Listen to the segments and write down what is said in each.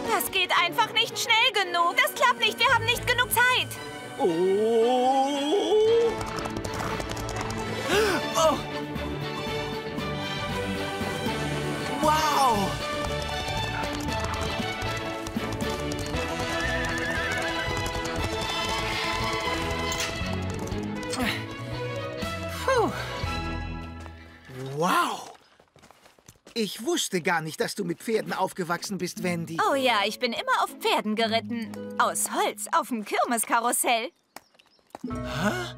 Das geht einfach nicht schnell genug. Das klappt nicht. Wir haben nicht genug Zeit. Oh! Oh! Wow! Puh. Wow! Ich wusste gar nicht, dass du mit Pferden aufgewachsen bist, Wendy. Oh ja, ich bin immer auf Pferden geritten. Aus Holz, auf dem Kirmeskarussell. Hä?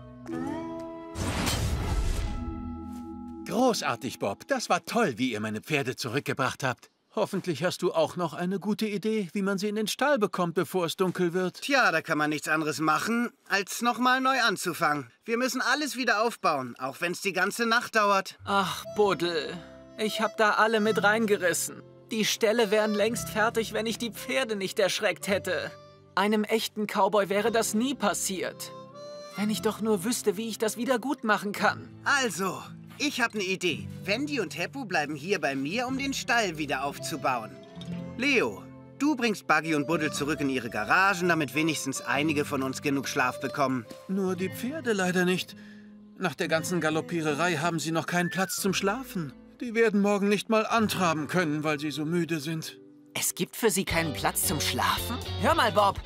Großartig, Bob. Das war toll, wie ihr meine Pferde zurückgebracht habt. Hoffentlich hast du auch noch eine gute Idee, wie man sie in den Stall bekommt, bevor es dunkel wird. Tja, da kann man nichts anderes machen, als nochmal neu anzufangen. Wir müssen alles wieder aufbauen, auch wenn es die ganze Nacht dauert. Ach, Buddel. Ich hab da alle mit reingerissen. Die Ställe wären längst fertig, wenn ich die Pferde nicht erschreckt hätte. Einem echten Cowboy wäre das nie passiert. Wenn ich doch nur wüsste, wie ich das wieder gut machen kann. Also, ich habe eine Idee. Wendy und Heppu bleiben hier bei mir, um den Stall wieder aufzubauen. Leo, du bringst Buggy und Buddel zurück in ihre Garagen, damit wenigstens einige von uns genug Schlaf bekommen. Nur die Pferde leider nicht. Nach der ganzen Galoppiererei haben sie noch keinen Platz zum Schlafen. Die werden morgen nicht mal antraben können, weil sie so müde sind. Es gibt für sie keinen Platz zum Schlafen? Hör mal, Bob.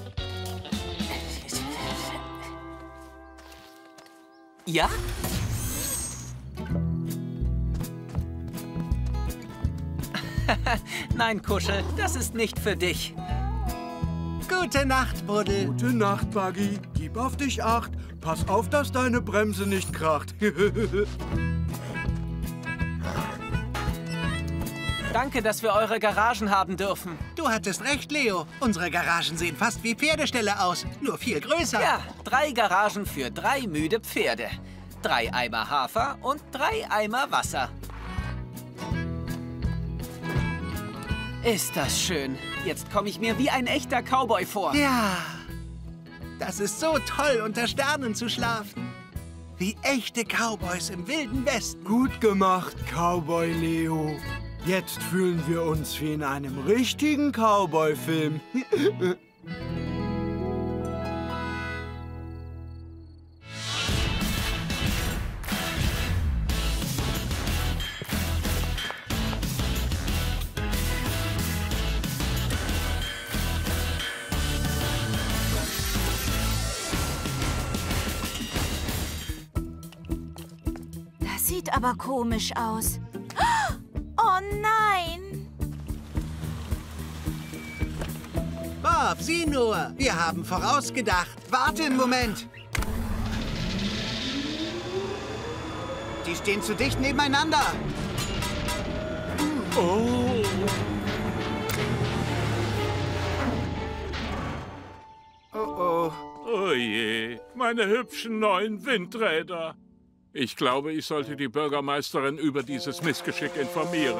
Ja? Nein, Kuschel, das ist nicht für dich. Gute Nacht, Buddel. Gute Nacht, Buggy. Gib auf dich acht. Pass auf, dass deine Bremse nicht kracht. Danke, dass wir eure Garagen haben dürfen. Du hattest recht, Leo. Unsere Garagen sehen fast wie Pferdeställe aus, nur viel größer. Ja, 3 Garagen für 3 müde Pferde. 3 Eimer Hafer und 3 Eimer Wasser. Ist das schön. Jetzt komme ich mir wie ein echter Cowboy vor. Ja, das ist so toll, unter Sternen zu schlafen. Wie echte Cowboys im Wilden Westen. Gut gemacht, Cowboy Leo. Jetzt fühlen wir uns wie in einem richtigen Cowboy-Film. Das sieht aber komisch aus. Oh nein! Bob, sieh nur. Wir haben vorausgedacht. Warte einen Moment. Die stehen zu dicht nebeneinander. Oh. Oh oh. Oh je, meine hübschen neuen Windräder. Ich glaube, ich sollte die Bürgermeisterin über dieses Missgeschick informieren.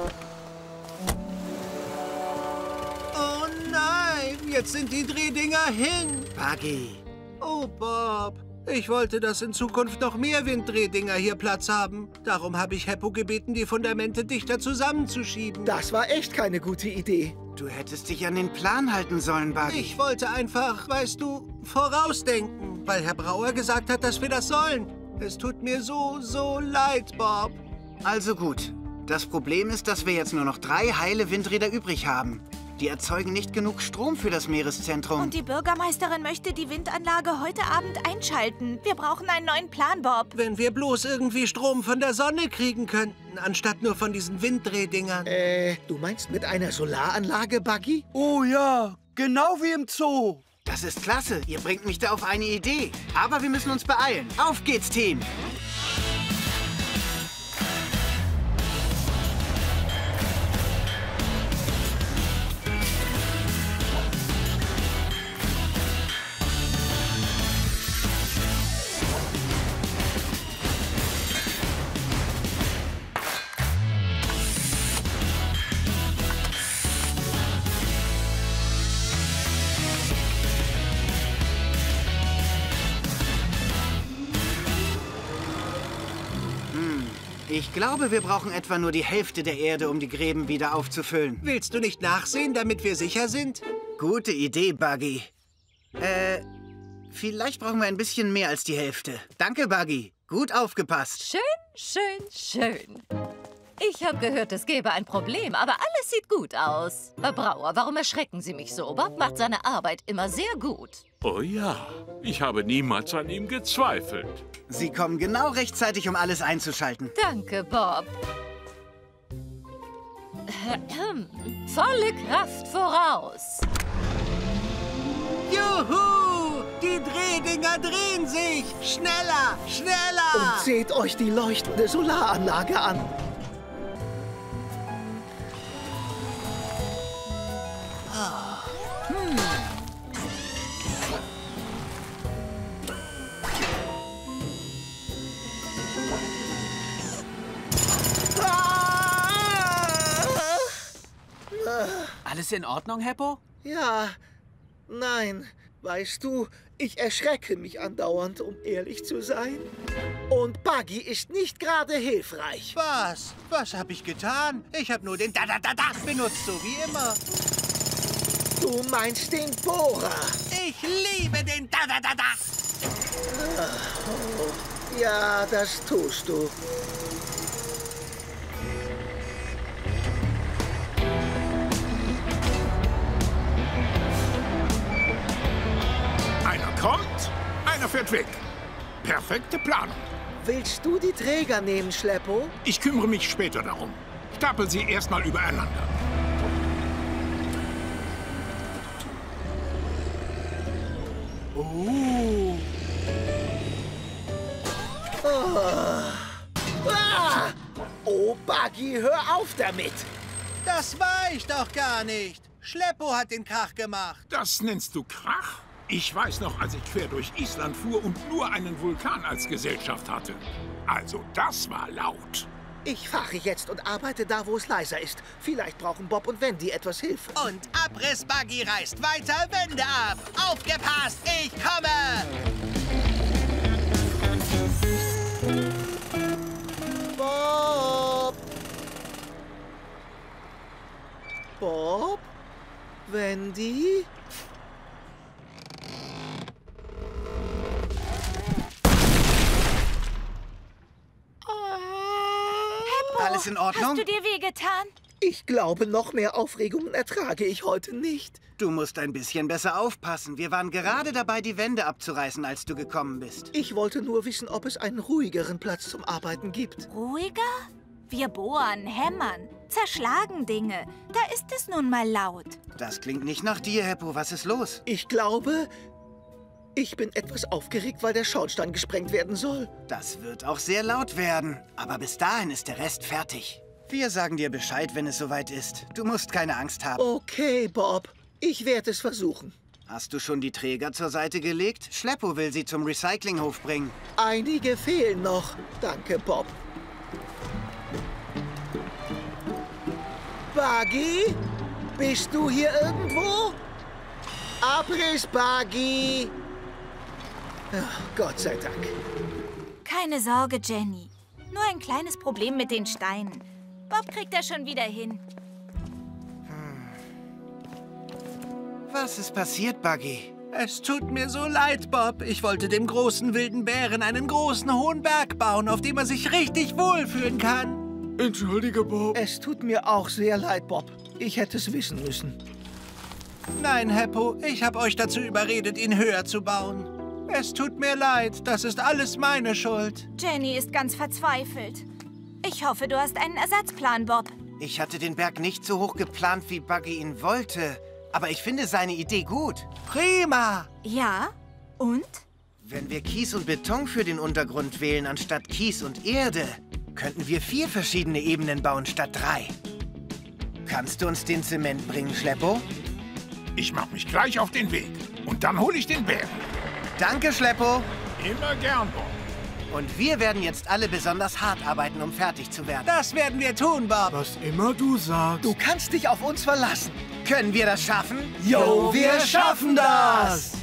Oh nein, jetzt sind die Drehdinger hin. Buggy. Oh, Bob. Ich wollte, dass in Zukunft noch mehr Winddrehdinger hier Platz haben. Darum habe ich Heppu gebeten, die Fundamente dichter zusammenzuschieben. Das war echt keine gute Idee. Du hättest dich an den Plan halten sollen, Buggy. Ich wollte einfach, weißt du, vorausdenken, weil Herr Brauer gesagt hat, dass wir das sollen. Es tut mir so leid, Bob. Also gut. Das Problem ist, dass wir jetzt nur noch 3 heile Windräder übrig haben. Die erzeugen nicht genug Strom für das Meereszentrum. Und die Bürgermeisterin möchte die Windanlage heute Abend einschalten. Wir brauchen einen neuen Plan, Bob. Wenn wir bloß irgendwie Strom von der Sonne kriegen könnten, anstatt nur von diesen Winddrehdingern. Du meinst mit einer Solaranlage, Buggy? Oh ja, genau wie im Zoo. Das ist klasse. Ihr bringt mich da auf eine Idee. Aber wir müssen uns beeilen. Auf geht's, Team! Ich glaube, wir brauchen etwa nur die Hälfte der Erde, um die Gräben wieder aufzufüllen. Willst du nicht nachsehen, damit wir sicher sind? Gute Idee, Buggy. Vielleicht brauchen wir ein bisschen mehr als die Hälfte. Danke, Buggy. Gut aufgepasst. Schön, schön, schön. Ich habe gehört, es gäbe ein Problem, aber alles sieht gut aus. Herr Brauer, warum erschrecken Sie mich so? Bob macht seine Arbeit immer sehr gut. Oh ja, ich habe niemals an ihm gezweifelt. Sie kommen genau rechtzeitig, um alles einzuschalten. Danke, Bob. Volle Kraft voraus. Juhu! Die Drehdinger drehen sich! Schneller! Schneller! Und seht euch die leuchtende Solaranlage an. Alles in Ordnung, Heppo? Ja, nein, weißt du, ich erschrecke mich andauernd, um ehrlich zu sein. Und Buggy ist nicht gerade hilfreich. Was? Was habe ich getan? Ich habe nur den Da-Da-Da-Da benutzt, so wie immer. Du meinst den Bohrer. Ich liebe den Da-Da-Da-Da. Ja, das tust du. Einer kommt, einer fährt weg. Perfekte Planung. Willst du die Träger nehmen, Schleppo? Ich kümmere mich später darum. Stapel sie erstmal übereinander. Oh, Buggy, hör auf damit. Das war ich doch gar nicht. Schleppo hat den Krach gemacht. Das nennst du Krach? Ich weiß noch, als ich quer durch Island fuhr und nur einen Vulkan als Gesellschaft hatte. Also das war laut. Ich fahre jetzt und arbeite da, wo es leiser ist. Vielleicht brauchen Bob und Wendy etwas Hilfe. Und Abrissbuggy reißt weiter Wände ab. Aufgepasst, ich komme! Bob! Bob? Wendy? Alles in Ordnung? Hast du dir wehgetan? Ich glaube, noch mehr Aufregungen ertrage ich heute nicht. Du musst ein bisschen besser aufpassen. Wir waren gerade dabei, die Wände abzureißen, als du gekommen bist. Ich wollte nur wissen, ob es einen ruhigeren Platz zum Arbeiten gibt. Ruhiger? Wir bohren, hämmern, zerschlagen Dinge. Da ist es nun mal laut. Das klingt nicht nach dir, Heppo. Was ist los? Ich glaube, ich bin etwas aufgeregt, weil der Schornstein gesprengt werden soll. Das wird auch sehr laut werden. Aber bis dahin ist der Rest fertig. Wir sagen dir Bescheid, wenn es soweit ist. Du musst keine Angst haben. Okay, Bob. Ich werde es versuchen. Hast du schon die Träger zur Seite gelegt? Schleppo will sie zum Recyclinghof bringen. Einige fehlen noch. Danke, Bob. Buggy? Bist du hier irgendwo? Abriss, Buggy! Ach, Gott sei Dank. Keine Sorge, Jenny. Nur ein kleines Problem mit den Steinen. Bob kriegt das schon wieder hin. Was ist passiert, Buggy? Es tut mir so leid, Bob. Ich wollte dem großen wilden Bären einen großen hohen Berg bauen, auf dem er sich richtig wohlfühlen kann. Entschuldige, Bob. Es tut mir auch sehr leid, Bob. Ich hätte es wissen müssen. Nein, Heppo, ich habe euch dazu überredet, ihn höher zu bauen. Es tut mir leid, das ist alles meine Schuld. Jenny ist ganz verzweifelt. Ich hoffe, du hast einen Ersatzplan, Bob. Ich hatte den Berg nicht so hoch geplant, wie Buggy ihn wollte. Aber ich finde seine Idee gut. Prima! Ja? Und? Wenn wir Kies und Beton für den Untergrund wählen, anstatt Kies und Erde, könnten wir 4 verschiedene Ebenen bauen, statt 3. Kannst du uns den Zement bringen, Schleppo? Ich mache mich gleich auf den Weg. Und dann hole ich den Bären. Danke, Schleppo. Immer gern, Bob. Und wir werden jetzt alle besonders hart arbeiten, um fertig zu werden. Das werden wir tun, Bob. Was immer du sagst. Du kannst dich auf uns verlassen. Können wir das schaffen? Jo, wir schaffen das!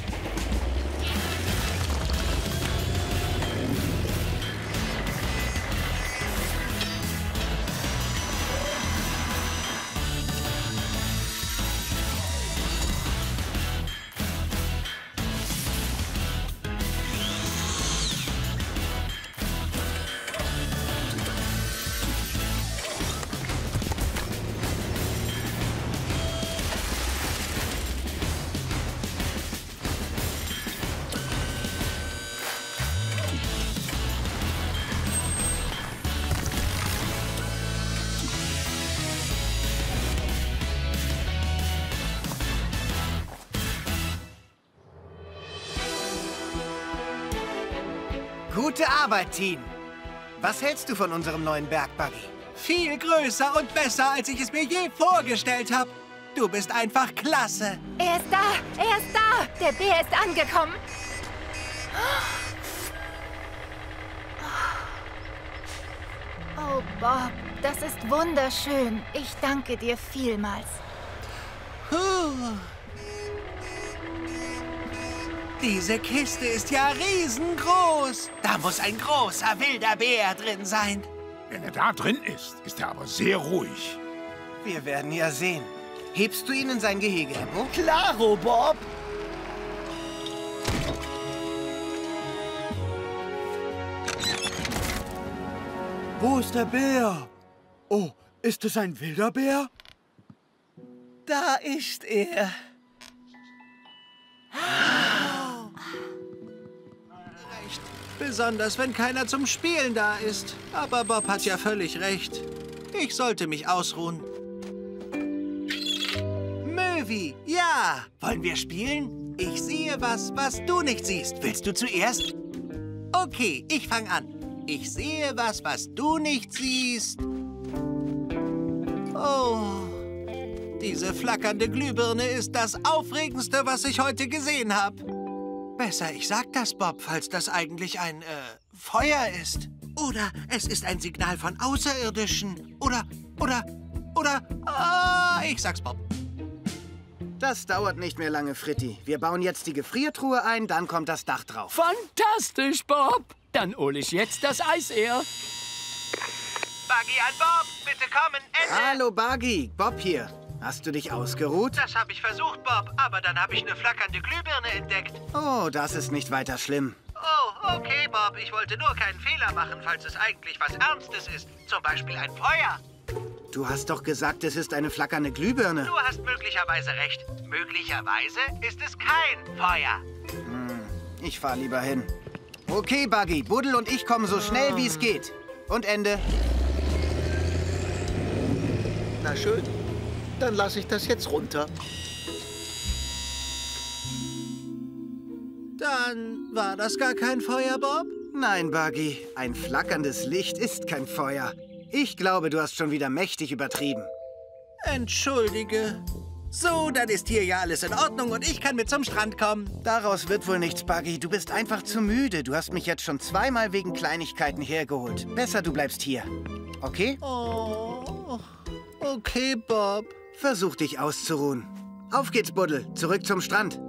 Gute Arbeit, Team. Was hältst du von unserem neuen Bergbuggy? Viel größer und besser, als ich es mir je vorgestellt habe. Du bist einfach klasse. Er ist da! Er ist da! Der Bär ist angekommen. Oh, Bob, das ist wunderschön. Ich danke dir vielmals. Diese Kiste ist ja riesengroß. Da muss ein großer wilder Bär drin sein. Wenn er da drin ist er aber sehr ruhig. Wir werden ja sehen. Hebst du ihn in sein Gehege, Heppo? Klaro, Bob. Wo ist der Bär? Oh, ist es ein wilder Bär? Da ist er. Recht. Besonders, wenn keiner zum Spielen da ist. Aber Bob hat ja völlig recht. Ich sollte mich ausruhen. Möwi, ja. Wollen wir spielen? Ich sehe was du nicht siehst. Willst du zuerst? Okay, ich fange an. Ich sehe was du nicht siehst. Oh, diese flackernde Glühbirne ist das Aufregendste, was ich heute gesehen habe. Besser, ich sag das, Bob, falls das eigentlich ein, Feuer ist. Oder es ist ein Signal von Außerirdischen. Oder, ich sag's, Bob. Das dauert nicht mehr lange, Fritti. Wir bauen jetzt die Gefriertruhe ein, dann kommt das Dach drauf. Fantastisch, Bob. Dann hole ich jetzt das Eisehr. Buggy an Bob, bitte kommen, Ende. Hallo, Buggy. Bob hier. Hast du dich ausgeruht? Das habe ich versucht, Bob, aber dann habe ich eine flackernde Glühbirne entdeckt. Oh, das ist nicht weiter schlimm. Oh, okay, Bob. Ich wollte nur keinen Fehler machen, falls es eigentlich was Ernstes ist. Zum Beispiel ein Feuer. Du hast doch gesagt, es ist eine flackernde Glühbirne. Du hast möglicherweise recht. Möglicherweise ist es kein Feuer. Ich fahr lieber hin. Okay, Buggy. Buddel und ich kommen so schnell, wie es geht. Und Ende. Na schön, dann lasse ich das jetzt runter. Dann war das gar kein Feuer, Bob? Nein, Buggy. Ein flackerndes Licht ist kein Feuer. Ich glaube, du hast schon wieder mächtig übertrieben. Entschuldige. So, dann ist hier ja alles in Ordnung und ich kann mit zum Strand kommen. Daraus wird wohl nichts, Buggy. Du bist einfach zu müde. Du hast mich jetzt schon zweimal wegen Kleinigkeiten hergeholt. Besser, du bleibst hier. Okay? Oh, okay, Bob. Versuch dich auszuruhen. Auf geht's, Buddel. Zurück zum Strand.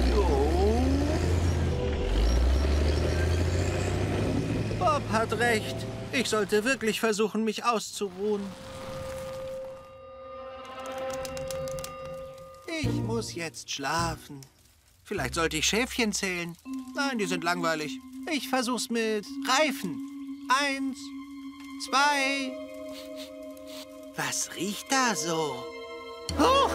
Bob hat recht. Ich sollte wirklich versuchen, mich auszuruhen. Ich muss jetzt schlafen. Vielleicht sollte ich Schäfchen zählen. Nein, die sind langweilig. Ich versuch's mit Reifen. 1, 2. Was riecht da so? Huch!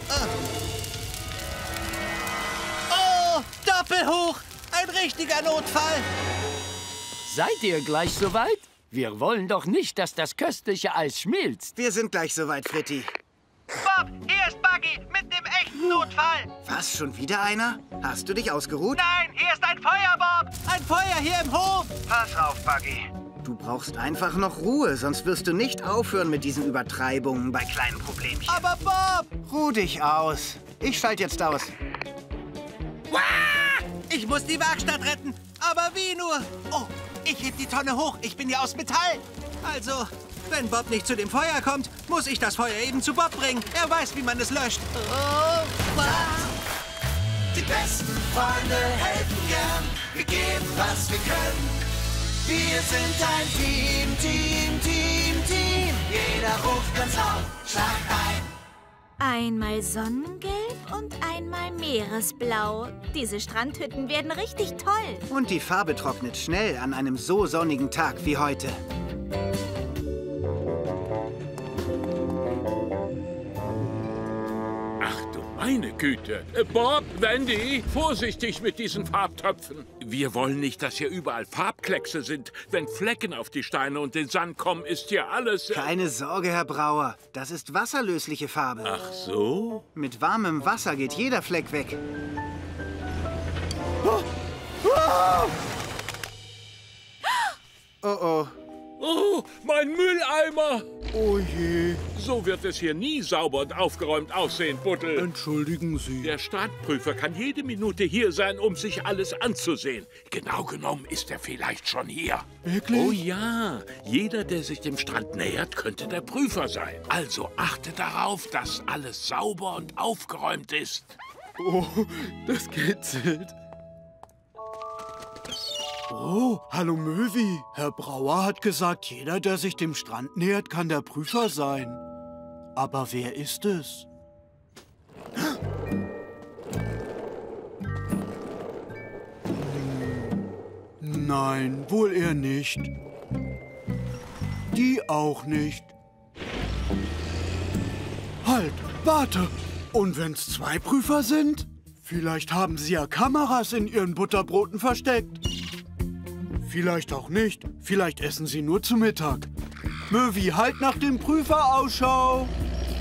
Oh, doppelhoch! Ein richtiger Notfall! Seid ihr gleich soweit? Wir wollen doch nicht, dass das köstliche Eis schmilzt. Wir sind gleich soweit, Fritti. Bob, hier ist Buggy mit dem echten Notfall. Was, schon wieder einer? Hast du dich ausgeruht? Nein, hier ist ein Feuer, Bob. Ein Feuer hier im Hof. Pass auf, Buggy. Du brauchst einfach noch Ruhe, sonst wirst du nicht aufhören mit diesen Übertreibungen bei kleinen Problemchen. Aber Bob! Ruh dich aus. Ich schalte jetzt aus. Wah! Ich muss die Werkstatt retten. Aber wie nur? Oh, ich heb die Tonne hoch. Ich bin ja aus Metall. Also, wenn Bob nicht zu dem Feuer kommt, muss ich das Feuer eben zu Bob bringen. Er weiß, wie man es löscht. Oh, die besten Freunde helfen gern. Wir geben, was wir können. Wir sind ein Team, Team, Team, Team. Jeder ruft ganz laut, schlag ein. Einmal Sonnengelb und einmal Meeresblau. Diese Strandhütten werden richtig toll. Und die Farbe trocknet schnell an einem so sonnigen Tag wie heute. Ach du meine Güte. Bob, Wendy, vorsichtig mit diesen Farbtöpfen. Wir wollen nicht, dass hier überall Farbkleckse sind. Wenn Flecken auf die Steine und den Sand kommen, ist hier alles... Keine Sorge, Herr Brauer. Das ist wasserlösliche Farbe. Ach so? Mit warmem Wasser geht jeder Fleck weg. Oh oh. Oh, mein Mülleimer! Oh je. So wird es hier nie sauber und aufgeräumt aussehen, Buddel. Entschuldigen Sie. Der Strandprüfer kann jede Minute hier sein, um sich alles anzusehen. Genau genommen ist er vielleicht schon hier. Wirklich? Oh ja, jeder, der sich dem Strand nähert, könnte der Prüfer sein. Also achte darauf, dass alles sauber und aufgeräumt ist. Oh, das kitzelt. Oh, hallo Möwi. Herr Brauer hat gesagt, jeder, der sich dem Strand nähert, kann der Prüfer sein. Aber wer ist es? Nein, wohl eher nicht. Die auch nicht. Halt, warte. Und wenn's 2 Prüfer sind? Vielleicht haben sie ja Kameras in ihren Butterbroten versteckt. Vielleicht auch nicht. Vielleicht essen sie nur zu Mittag. Möwi, halt nach dem Prüfer Ausschau.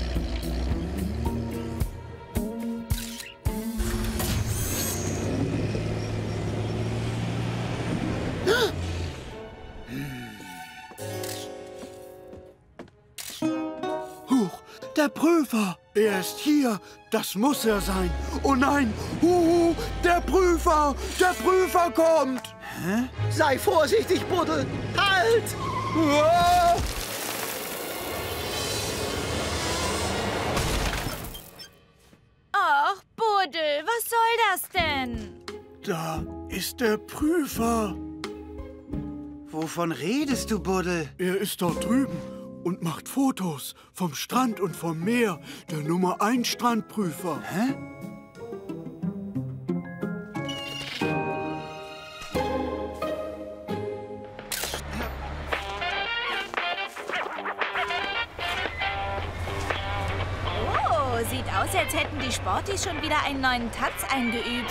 Huch, der Prüfer. Er ist hier. Das muss er sein. Oh nein. Der Prüfer. Der Prüfer kommt. Hä? Sei vorsichtig, Buddel! Halt! Ach, Buddel, was soll das denn? Da ist der Prüfer. Wovon redest du, Buddel? Er ist dort drüben und macht Fotos vom Strand und vom Meer. Der Nummer 1 Strandprüfer. Hä? Sieht aus, als hätten die Sportis schon wieder einen neuen Tanz eingeübt.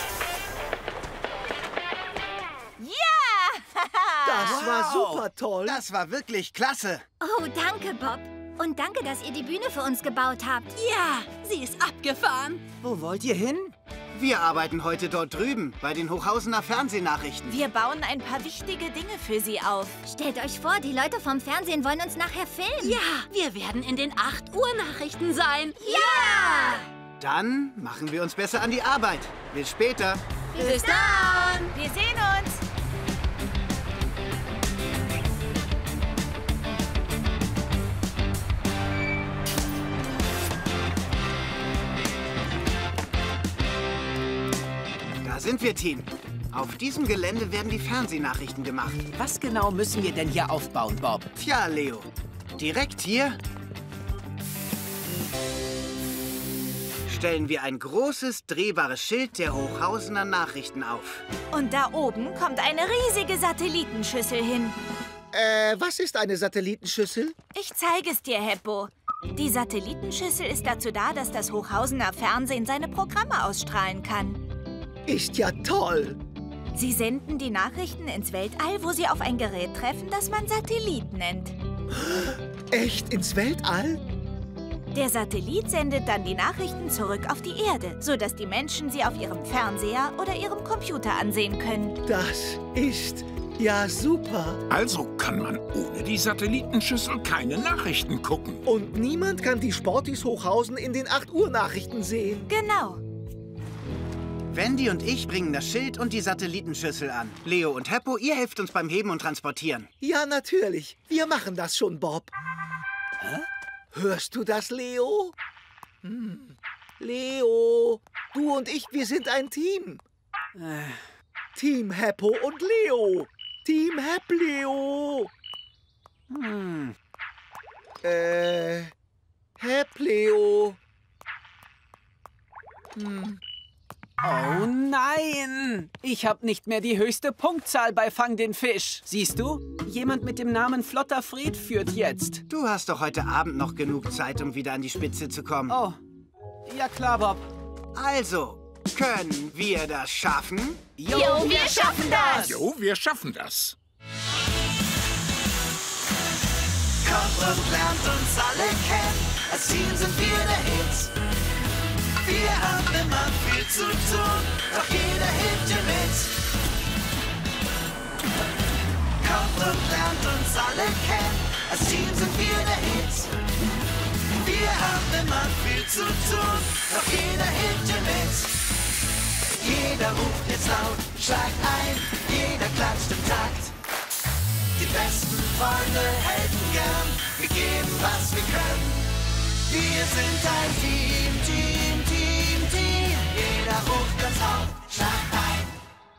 Ja! Das war super toll. Das war wirklich klasse. Oh, danke, Bob. Und danke, dass ihr die Bühne für uns gebaut habt. Ja, sie ist abgefahren. Wo wollt ihr hin? Wir arbeiten heute dort drüben, bei den Hochhausener Fernsehnachrichten. Wir bauen ein paar wichtige Dinge für Sie auf. Stellt euch vor, die Leute vom Fernsehen wollen uns nachher filmen. Ja, wir werden in den 8 Uhr Nachrichten sein. Ja! Dann machen wir uns besser an die Arbeit. Bis später. Bis dann! Wir sehen uns! Da sind wir, Team. Auf diesem Gelände werden die Fernsehnachrichten gemacht. Was genau müssen wir denn hier aufbauen, Bob? Tja, Leo. Direkt hier stellen wir ein großes, drehbares Schild der Hochhausener Nachrichten auf. Und da oben kommt eine riesige Satellitenschüssel hin. Was ist eine Satellitenschüssel? Ich zeige es dir, Heppo. Die Satellitenschüssel ist dazu da, dass das Hochhausener Fernsehen seine Programme ausstrahlen kann. Ist ja toll. Sie senden die Nachrichten ins Weltall, wo sie auf ein Gerät treffen, das man Satellit nennt. Echt ins Weltall? Der Satellit sendet dann die Nachrichten zurück auf die Erde, sodass die Menschen sie auf ihrem Fernseher oder ihrem Computer ansehen können. Das ist ja super. Also kann man ohne die Satellitenschüssel keine Nachrichten gucken. Und niemand kann die Sportis Hochhausen in den 8 Uhr Nachrichten sehen. Genau. Wendy und ich bringen das Schild und die Satellitenschüssel an. Leo und Heppo, ihr helft uns beim Heben und Transportieren. Ja, natürlich. Wir machen das schon, Bob. Hä? Hörst du das, Leo? Leo, du und ich, wir sind ein Team. Team Heppo und Leo. Team Hepp-Leo. Hepp-Leo. Oh nein! Ich habe nicht mehr die höchste Punktzahl bei Fang den Fisch. Siehst du? Jemand mit dem Namen Flotter Fred führt jetzt. Du hast doch heute Abend noch genug Zeit, um wieder an die Spitze zu kommen. Oh, ja klar, Bob. Also, können wir das schaffen? Jo, wir schaffen das! Jo, wir schaffen das. Kommt und lernt uns alle kennen. Als Team sind wir der Hit. Wir haben immer viel zu tun, doch jeder hilft dir mit. Kommt und lernt uns alle kennen. Als Team sind wir der Hit. Wir haben immer viel zu tun, doch jeder hilft dir mit. Jeder ruft jetzt laut, schlagt ein, jeder klatscht im Takt. Die besten Freunde helfen gern, wir geben, was wir können. Wir sind ein Team, Team, Team, Team. Jeder ruft ganz laut, schlagt ein.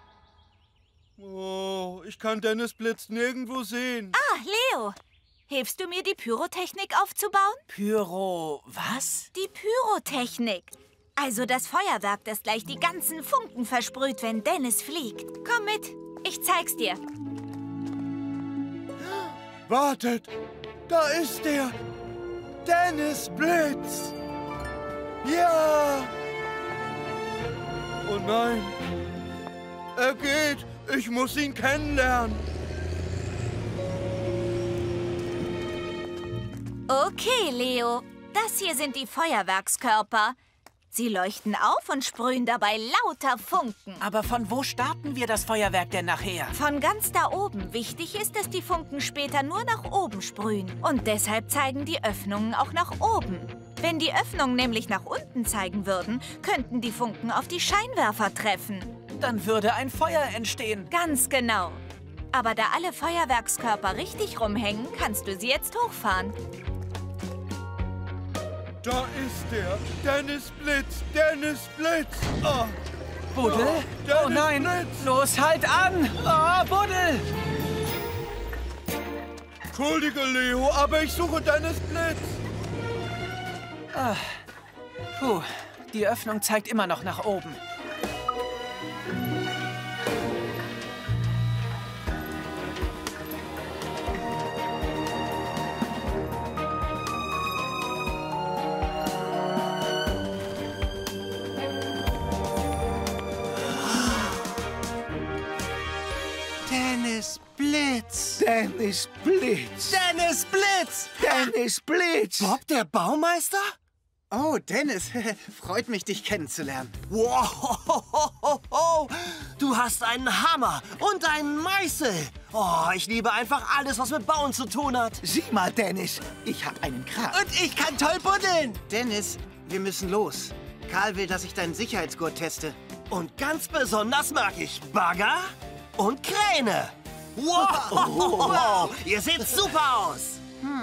Oh, ich kann Dennis Blitz nirgendwo sehen. Ah, Leo. Hilfst du mir, die Pyrotechnik aufzubauen? Was? Die Pyrotechnik. Also das Feuerwerk, das gleich die ganzen Funken versprüht, wenn Dennis fliegt. Komm mit, ich zeig's dir. Wartet, da ist er. Dennis Blitz. Ja. Oh nein. Er geht. Ich muss ihn kennenlernen. Okay, Leo. Das hier sind die Feuerwerkskörper. Sie leuchten auf und sprühen dabei lauter Funken. Aber von wo starten wir das Feuerwerk denn nachher? Von ganz da oben. Wichtig ist, dass die Funken später nur nach oben sprühen. Und deshalb zeigen die Öffnungen auch nach oben. Wenn die Öffnungen nämlich nach unten zeigen würden, könnten die Funken auf die Scheinwerfer treffen. Dann würde ein Feuer entstehen. Ganz genau. Aber da alle Feuerwerkskörper richtig rumhängen, kannst du sie jetzt hochfahren. Da ist er. Dennis Blitz. Dennis Blitz. Oh. Buddel? Oh nein. Blitz. Los, halt an. Oh, Buddel. Entschuldige, Leo, aber ich suche Dennis Blitz. Ah. Puh, die Öffnung zeigt immer noch nach oben. Dennis Blitz. Dennis Blitz. Dennis Blitz. Dennis Blitz. Bob, der Baumeister? Oh, Dennis, freut mich, dich kennenzulernen. Wow, du hast einen Hammer und einen Meißel. Oh, ich liebe einfach alles, was mit Bauen zu tun hat. Sieh mal, Dennis, ich habe einen Kran. Und ich kann toll buddeln. Dennis, wir müssen los. Karl will, dass ich deinen Sicherheitsgurt teste. Und ganz besonders mag ich Bagger und Kräne. Wow, ihr seht super aus.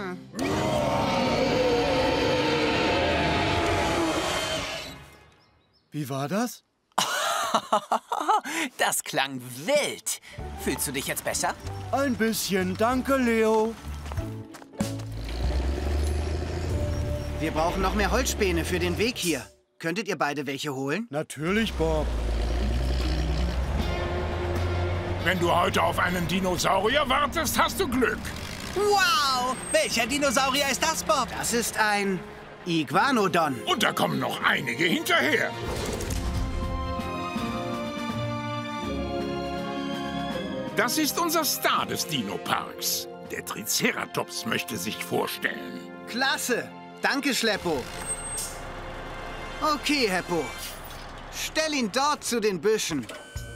Wie war das? Das klang wild. Fühlst du dich jetzt besser? Ein bisschen, danke, Leo. Wir brauchen noch mehr Holzspäne für den Weg hier. Könntet ihr beide welche holen? Natürlich, Bob. Wenn du heute auf einen Dinosaurier wartest, hast du Glück. Wow! Welcher Dinosaurier ist das, Bob? Das ist ein Iguanodon. Und da kommen noch einige hinterher. Das ist unser Star des Dino-Parks. Der Triceratops möchte sich vorstellen. Klasse! Danke, Schleppo. Okay, Heppo. Stell ihn dort zu den Büschen.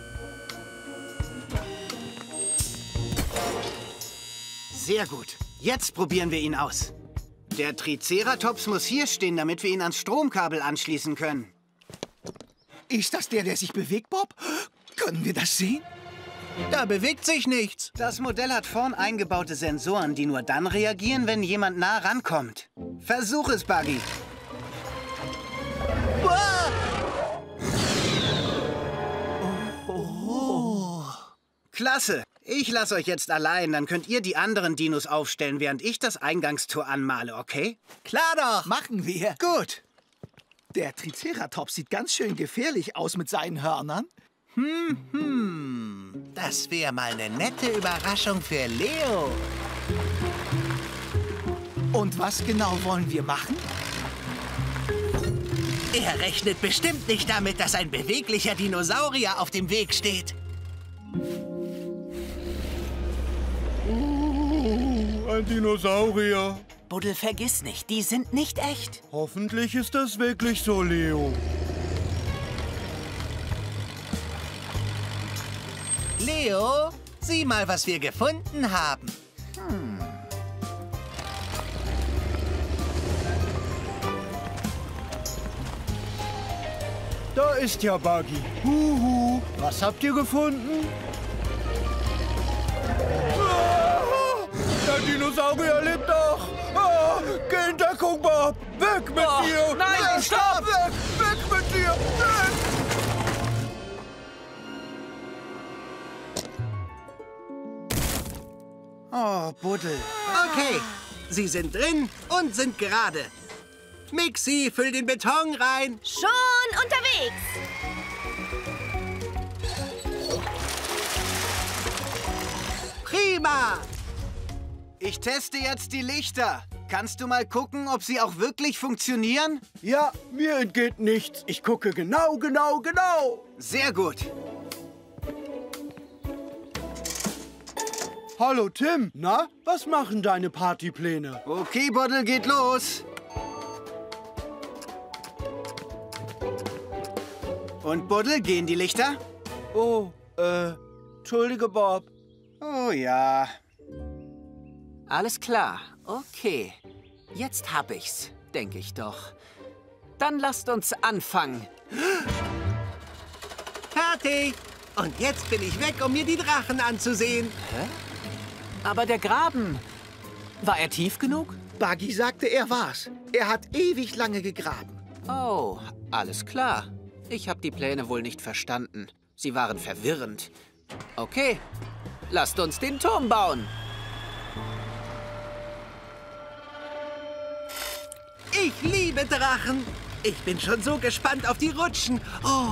Sehr gut. Jetzt probieren wir ihn aus. Der Triceratops muss hier stehen, damit wir ihn ans Stromkabel anschließen können. Ist das der sich bewegt, Bob? Können wir das sehen? Da bewegt sich nichts. Das Modell hat vorn eingebaute Sensoren, die nur dann reagieren, wenn jemand nah rankommt. Versuch es, Buggy. Oh. Klasse. Ich lasse euch jetzt allein, dann könnt ihr die anderen Dinos aufstellen, während ich das Eingangstor anmale, okay? Klar doch. Machen wir. Gut. Der Triceratops sieht ganz schön gefährlich aus mit seinen Hörnern. Das wäre mal eine nette Überraschung für Leo. Und was genau wollen wir machen? Er rechnet bestimmt nicht damit, dass ein beweglicher Dinosaurier auf dem Weg steht. Ein Dinosaurier. Buddel, vergiss nicht, die sind nicht echt. Hoffentlich ist das wirklich so, Leo. Leo, Sieh mal, was wir gefunden haben. Da ist ja Buggy. Huhu, was habt ihr gefunden? Ah, der Dinosaurier lebt doch. Ah, geh in Deckung, Bob. Weg mit dir. Nein, stopp. Weg mit dir. Weg. Oh, Buddel. Okay, sie sind drin und sind gerade. Mixi, füll den Beton rein. Schon unterwegs. Prima. Ich teste jetzt die Lichter. Kannst du mal gucken, ob sie auch wirklich funktionieren? Ja, mir entgeht nichts. Ich gucke genau. Sehr gut. Hallo, Tim. Na, was machen deine Partypläne? Okay, Buddel, geht los. Und Buddel, gehen die Lichter? Oh, entschuldige, Bob. Oh ja. Alles klar, okay. Jetzt hab ich's, denke ich doch. Dann lasst uns anfangen. Fertig. Und jetzt bin ich weg, um mir die Drachen anzusehen. Hä? Aber der Graben, war er tief genug? Buggy sagte, er war's. Er hat ewig lange gegraben. Oh, alles klar. Ich habe die Pläne wohl nicht verstanden. Sie waren verwirrend. Okay, lasst uns den Turm bauen. Ich liebe Drachen. Ich bin schon so gespannt auf die Rutschen. Oh.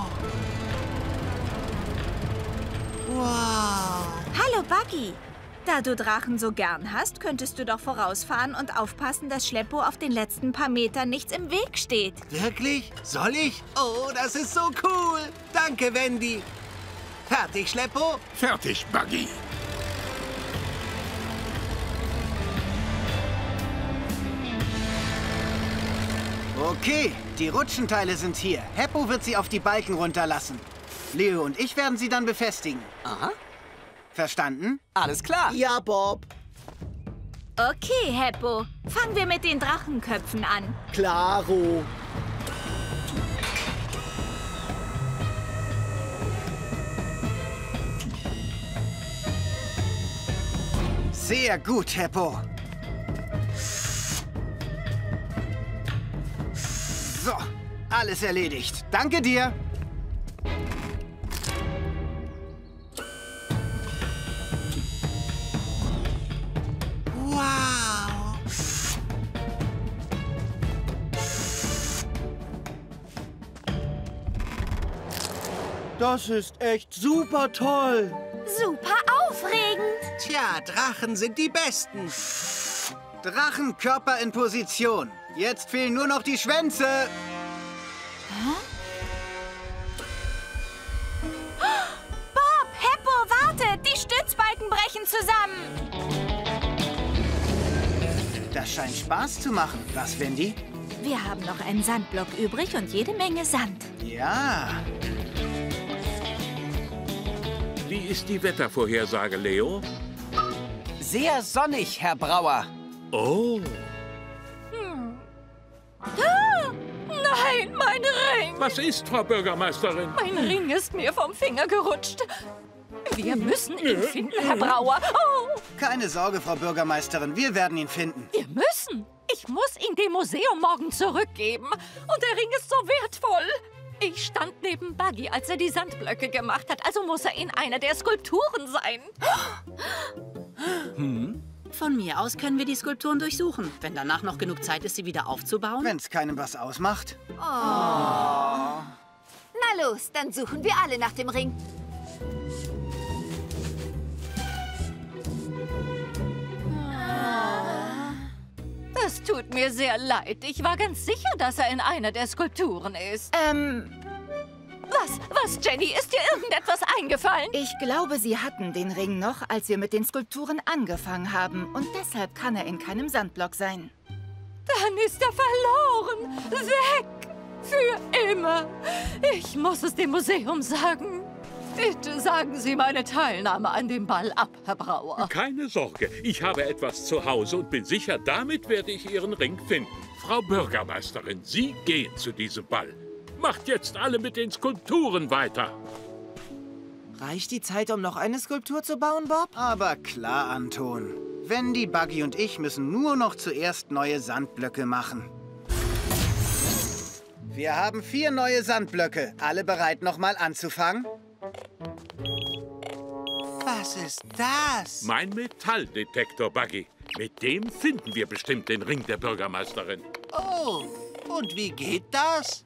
Wow. Hallo, Buggy. Da du Drachen so gern hast, könntest du doch vorausfahren und aufpassen, dass Schleppo auf den letzten paar Metern nichts im Weg steht. Wirklich? Soll ich? Oh, das ist so cool. Danke, Wendy. Fertig, Schleppo? Fertig, Buggy. Okay, die Rutschenteile sind hier. Heppo wird sie auf die Balken runterlassen. Leo und ich werden sie dann befestigen. Aha. Verstanden? Alles klar. Ja, Bob. Okay, Heppo. Fangen wir mit den Drachenköpfen an. Klaro. Sehr gut, Heppo. So, alles erledigt. Danke dir. Wow. Das ist echt super toll. Super aufregend. Tja, Drachen sind die Besten. Drachenkörper in Position. Jetzt fehlen nur noch die Schwänze. Bob, Heppo, wartet! Die Stützbalken brechen zusammen. Das scheint Spaß zu machen. Was, Wendy? Wir haben noch einen Sandblock übrig und jede Menge Sand. Ja. Wie ist die Wettervorhersage, Leo? Sehr sonnig, Herr Brauer. Oh. Ah, nein, mein Ring! Was ist, Frau Bürgermeisterin? Mein Ring ist mir vom Finger gerutscht. Wir müssen ihn finden, Herr Brauer. Oh. Keine Sorge, Frau Bürgermeisterin. Wir werden ihn finden. Wir müssen. Ich muss ihn dem Museum morgen zurückgeben. Und der Ring ist so wertvoll. Ich stand neben Buggy, als er die Sandblöcke gemacht hat. Also muss er in einer der Skulpturen sein. Von mir aus können wir die Skulpturen durchsuchen. Wenn danach noch genug Zeit ist, sie wieder aufzubauen. Wenn es keinem was ausmacht. Oh. Na los, dann suchen wir alle nach dem Ring. Das tut mir sehr leid. Ich war ganz sicher, dass er in einer der Skulpturen ist. Was, Jenny? Ist dir irgendetwas eingefallen? Ich glaube, Sie hatten den Ring noch, als wir mit den Skulpturen angefangen haben. Und deshalb kann er in keinem Sandblock sein. Dann ist er verloren. Weg. Für immer. Ich muss es dem Museum sagen. Bitte sagen Sie meine Teilnahme an dem Ball ab, Herr Brauer. Keine Sorge, ich habe etwas zu Hause und bin sicher, damit werde ich Ihren Ring finden. Frau Bürgermeisterin, Sie gehen zu diesem Ball. Macht jetzt alle mit den Skulpturen weiter. Reicht die Zeit, um noch eine Skulptur zu bauen, Bob? Aber klar, Anton. Wendy, Buggy und ich müssen nur noch zuerst neue Sandblöcke machen. Wir haben 4 neue Sandblöcke. Alle bereit, nochmal anzufangen? Was ist das? Mein Metalldetektor, Buggy. Mit dem finden wir bestimmt den Ring der Bürgermeisterin. Oh, und wie geht das?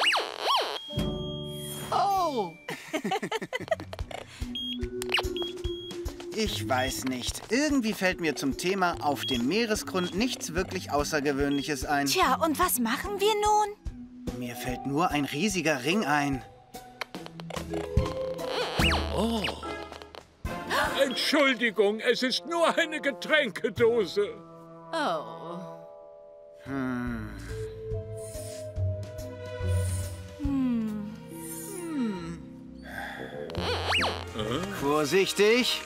Oh! Ich weiß nicht. Irgendwie fällt mir zum Thema auf dem Meeresgrund nichts wirklich Außergewöhnliches ein. Tja, und was machen wir nun? Mir fällt nur ein riesiger Ring ein. Oh. Entschuldigung, es ist nur eine Getränkedose. Oh. Vorsichtig.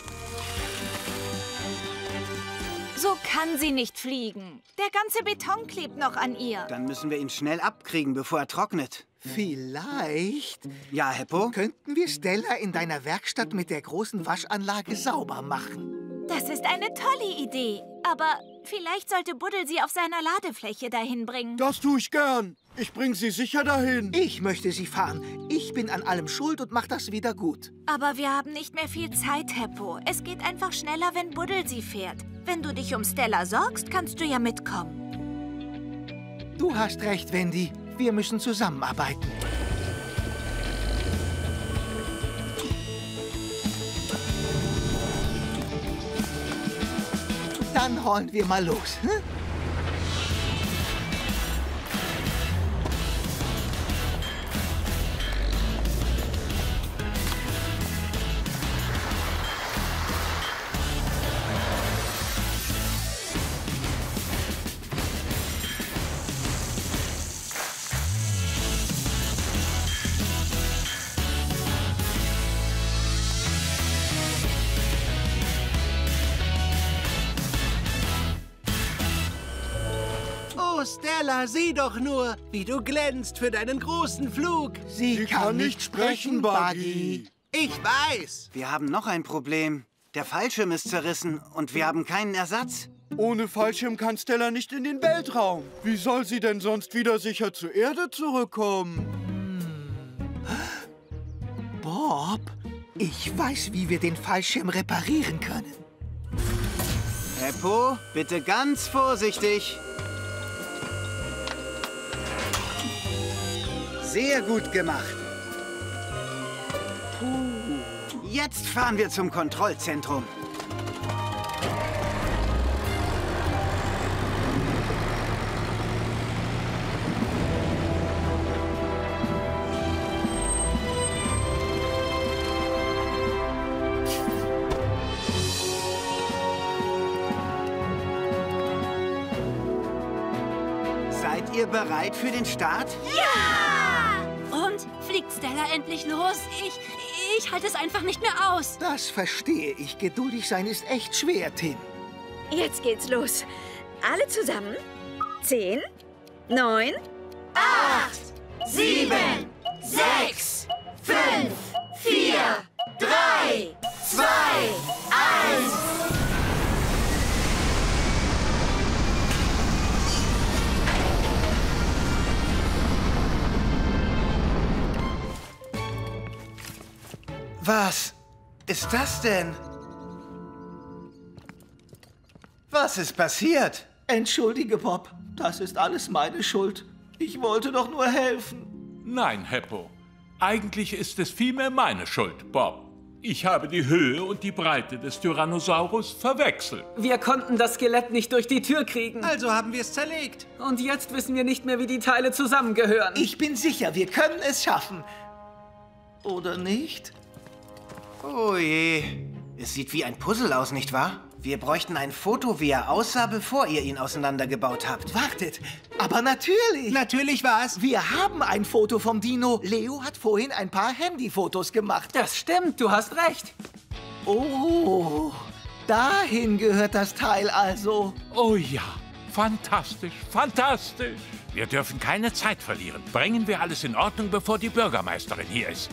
So kann sie nicht fliegen. Der ganze Beton klebt noch an ihr. Dann müssen wir ihn schnell abkriegen, bevor er trocknet. Vielleicht Ja, Heppo? könnten wir Stella in deiner Werkstatt mit der großen Waschanlage sauber machen. Das ist eine tolle Idee. Aber vielleicht sollte Buddel sie auf seiner Ladefläche dahin bringen. Das tue ich gern. Ich bringe sie sicher dahin. Ich möchte sie fahren. Ich bin an allem schuld und mach das wieder gut. Aber wir haben nicht mehr viel Zeit, Heppo. Es geht einfach schneller, wenn Buddel sie fährt. Wenn du dich um Stella sorgst, kannst du ja mitkommen. Du hast recht, Wendy. Wir müssen zusammenarbeiten. Dann rollen wir mal los. Hm? Stella, sieh doch nur, wie du glänzt für deinen großen Flug. Sie kann nicht sprechen, Buggy. Ich weiß. Wir haben noch ein Problem. Der Fallschirm ist zerrissen und wir haben keinen Ersatz. Ohne Fallschirm kann Stella nicht in den Weltraum. Wie soll sie denn sonst wieder sicher zur Erde zurückkommen? Bob, ich weiß, wie wir den Fallschirm reparieren können. Heppo, bitte ganz vorsichtig. Sehr gut gemacht. Jetzt fahren wir zum Kontrollzentrum. Seid ihr bereit für den Start? Ja! Und? Fliegt Stella endlich los? Ich halte es einfach nicht mehr aus. Das verstehe ich. Geduldig sein ist echt schwer, Tim. Jetzt geht's los. Alle zusammen. 10, 9, 8, 7, 6, 5, 4, 3, 2, 1. Was ist das denn? Was ist passiert? Entschuldige, Bob. Das ist alles meine Schuld. Ich wollte doch nur helfen. Nein, Heppo. Eigentlich ist es vielmehr meine Schuld, Bob. Ich habe die Höhe und die Breite des Tyrannosaurus verwechselt. Wir konnten das Skelett nicht durch die Tür kriegen. Also haben wir es zerlegt. Und jetzt wissen wir nicht mehr, wie die Teile zusammengehören. Ich bin sicher, wir können es schaffen. Oder nicht? Oh je. Es sieht wie ein Puzzle aus, nicht wahr? Wir bräuchten ein Foto, wie er aussah, bevor ihr ihn auseinandergebaut habt. Wartet, aber natürlich. Natürlich was? Wir haben ein Foto vom Dino. Leo hat vorhin ein paar Handyfotos gemacht. Das stimmt, du hast recht. Oh, dahin gehört das Teil also. Oh ja, fantastisch, fantastisch. Wir dürfen keine Zeit verlieren. Bringen wir alles in Ordnung, bevor die Bürgermeisterin hier ist.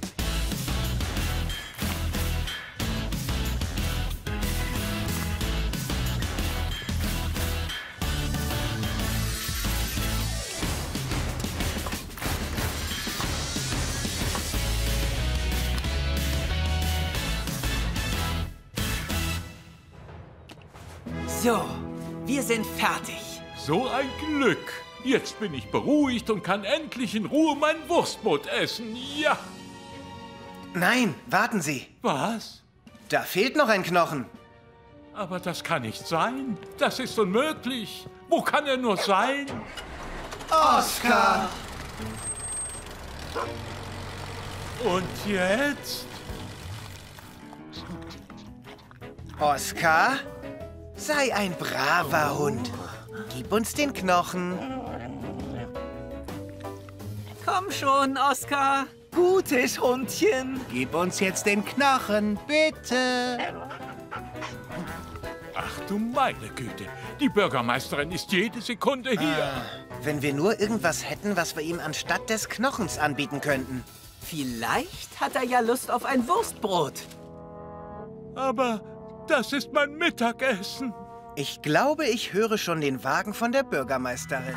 So, wir sind fertig. So ein Glück. Jetzt bin ich beruhigt und kann endlich in Ruhe mein Wurstbrot essen. Ja. Nein, warten Sie. Was? Da fehlt noch ein Knochen. Aber das kann nicht sein. Das ist unmöglich. Wo kann er nur sein? Oskar! Und jetzt? Oskar? Sei ein braver Hund. Gib uns den Knochen. Komm schon, Oskar. Gutes Hundchen. Gib uns jetzt den Knochen, bitte. Ach du meine Güte. Die Bürgermeisterin ist jede Sekunde hier. Wenn wir nur irgendwas hätten, was wir ihm anstatt des Knochens anbieten könnten. Vielleicht hat er ja Lust auf ein Wurstbrot. Aber das ist mein Mittagessen. Ich glaube, ich höre schon den Wagen von der Bürgermeisterin.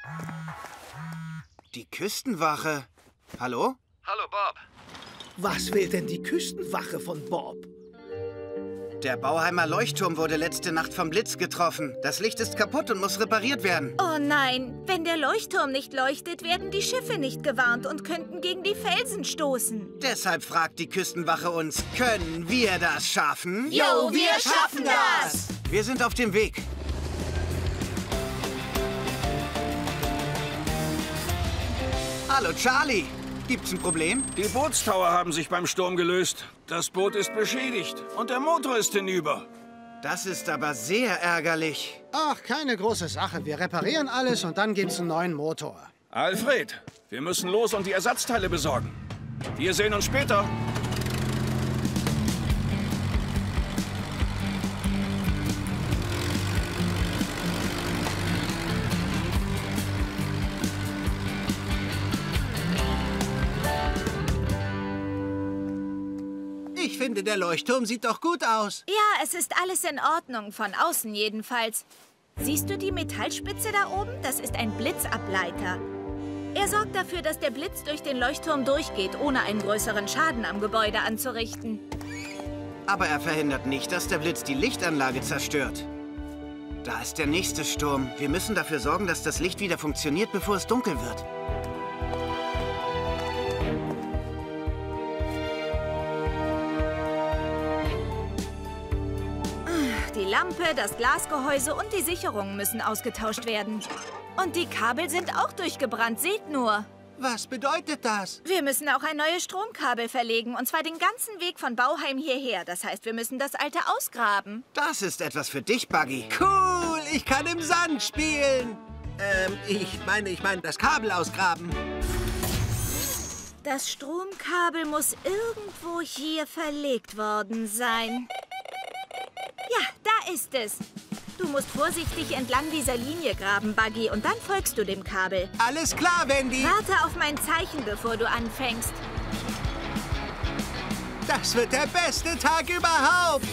Die Küstenwache. Hallo? Hallo, Bob. Was will denn die Küstenwache von Bob? Der Bauheimer Leuchtturm wurde letzte Nacht vom Blitz getroffen. Das Licht ist kaputt und muss repariert werden. Oh nein, wenn der Leuchtturm nicht leuchtet, werden die Schiffe nicht gewarnt und könnten gegen die Felsen stoßen. Deshalb fragt die Küstenwache uns, können wir das schaffen? Jo, wir schaffen das! Wir sind auf dem Weg. Hallo, Charlie. Gibt's ein Problem? Die Bootstower haben sich beim Sturm gelöst. Das Boot ist beschädigt und der Motor ist hinüber. Das ist aber sehr ärgerlich. Ach, keine große Sache. Wir reparieren alles und dann gibt's einen neuen Motor. Alfred, wir müssen los und die Ersatzteile besorgen. Wir sehen uns später. Ich finde, der Leuchtturm sieht doch gut aus. Ja, es ist alles in Ordnung, von außen jedenfalls. Siehst du die Metallspitze da oben? Das ist ein Blitzableiter. Er sorgt dafür, dass der Blitz durch den Leuchtturm durchgeht, ohne einen größeren Schaden am Gebäude anzurichten. Aber er verhindert nicht, dass der Blitz die Lichtanlage zerstört. Da ist der nächste Sturm. Wir müssen dafür sorgen, dass das Licht wieder funktioniert, bevor es dunkel wird. Die Lampe, das Glasgehäuse und die Sicherungen müssen ausgetauscht werden. Und die Kabel sind auch durchgebrannt, seht nur. Was bedeutet das? Wir müssen auch ein neues Stromkabel verlegen, und zwar den ganzen Weg von Bauheim hierher. Das heißt, wir müssen das alte ausgraben. Das ist etwas für dich, Buggy. Cool, ich kann im Sand spielen. Ich meine das Kabel ausgraben. Das Stromkabel muss irgendwo hier verlegt worden sein. Ja, da ist es. Du musst vorsichtig entlang dieser Linie graben, Buggy, und dann folgst du dem Kabel. Alles klar, Wendy. Warte auf mein Zeichen, bevor du anfängst. Das wird der beste Tag überhaupt.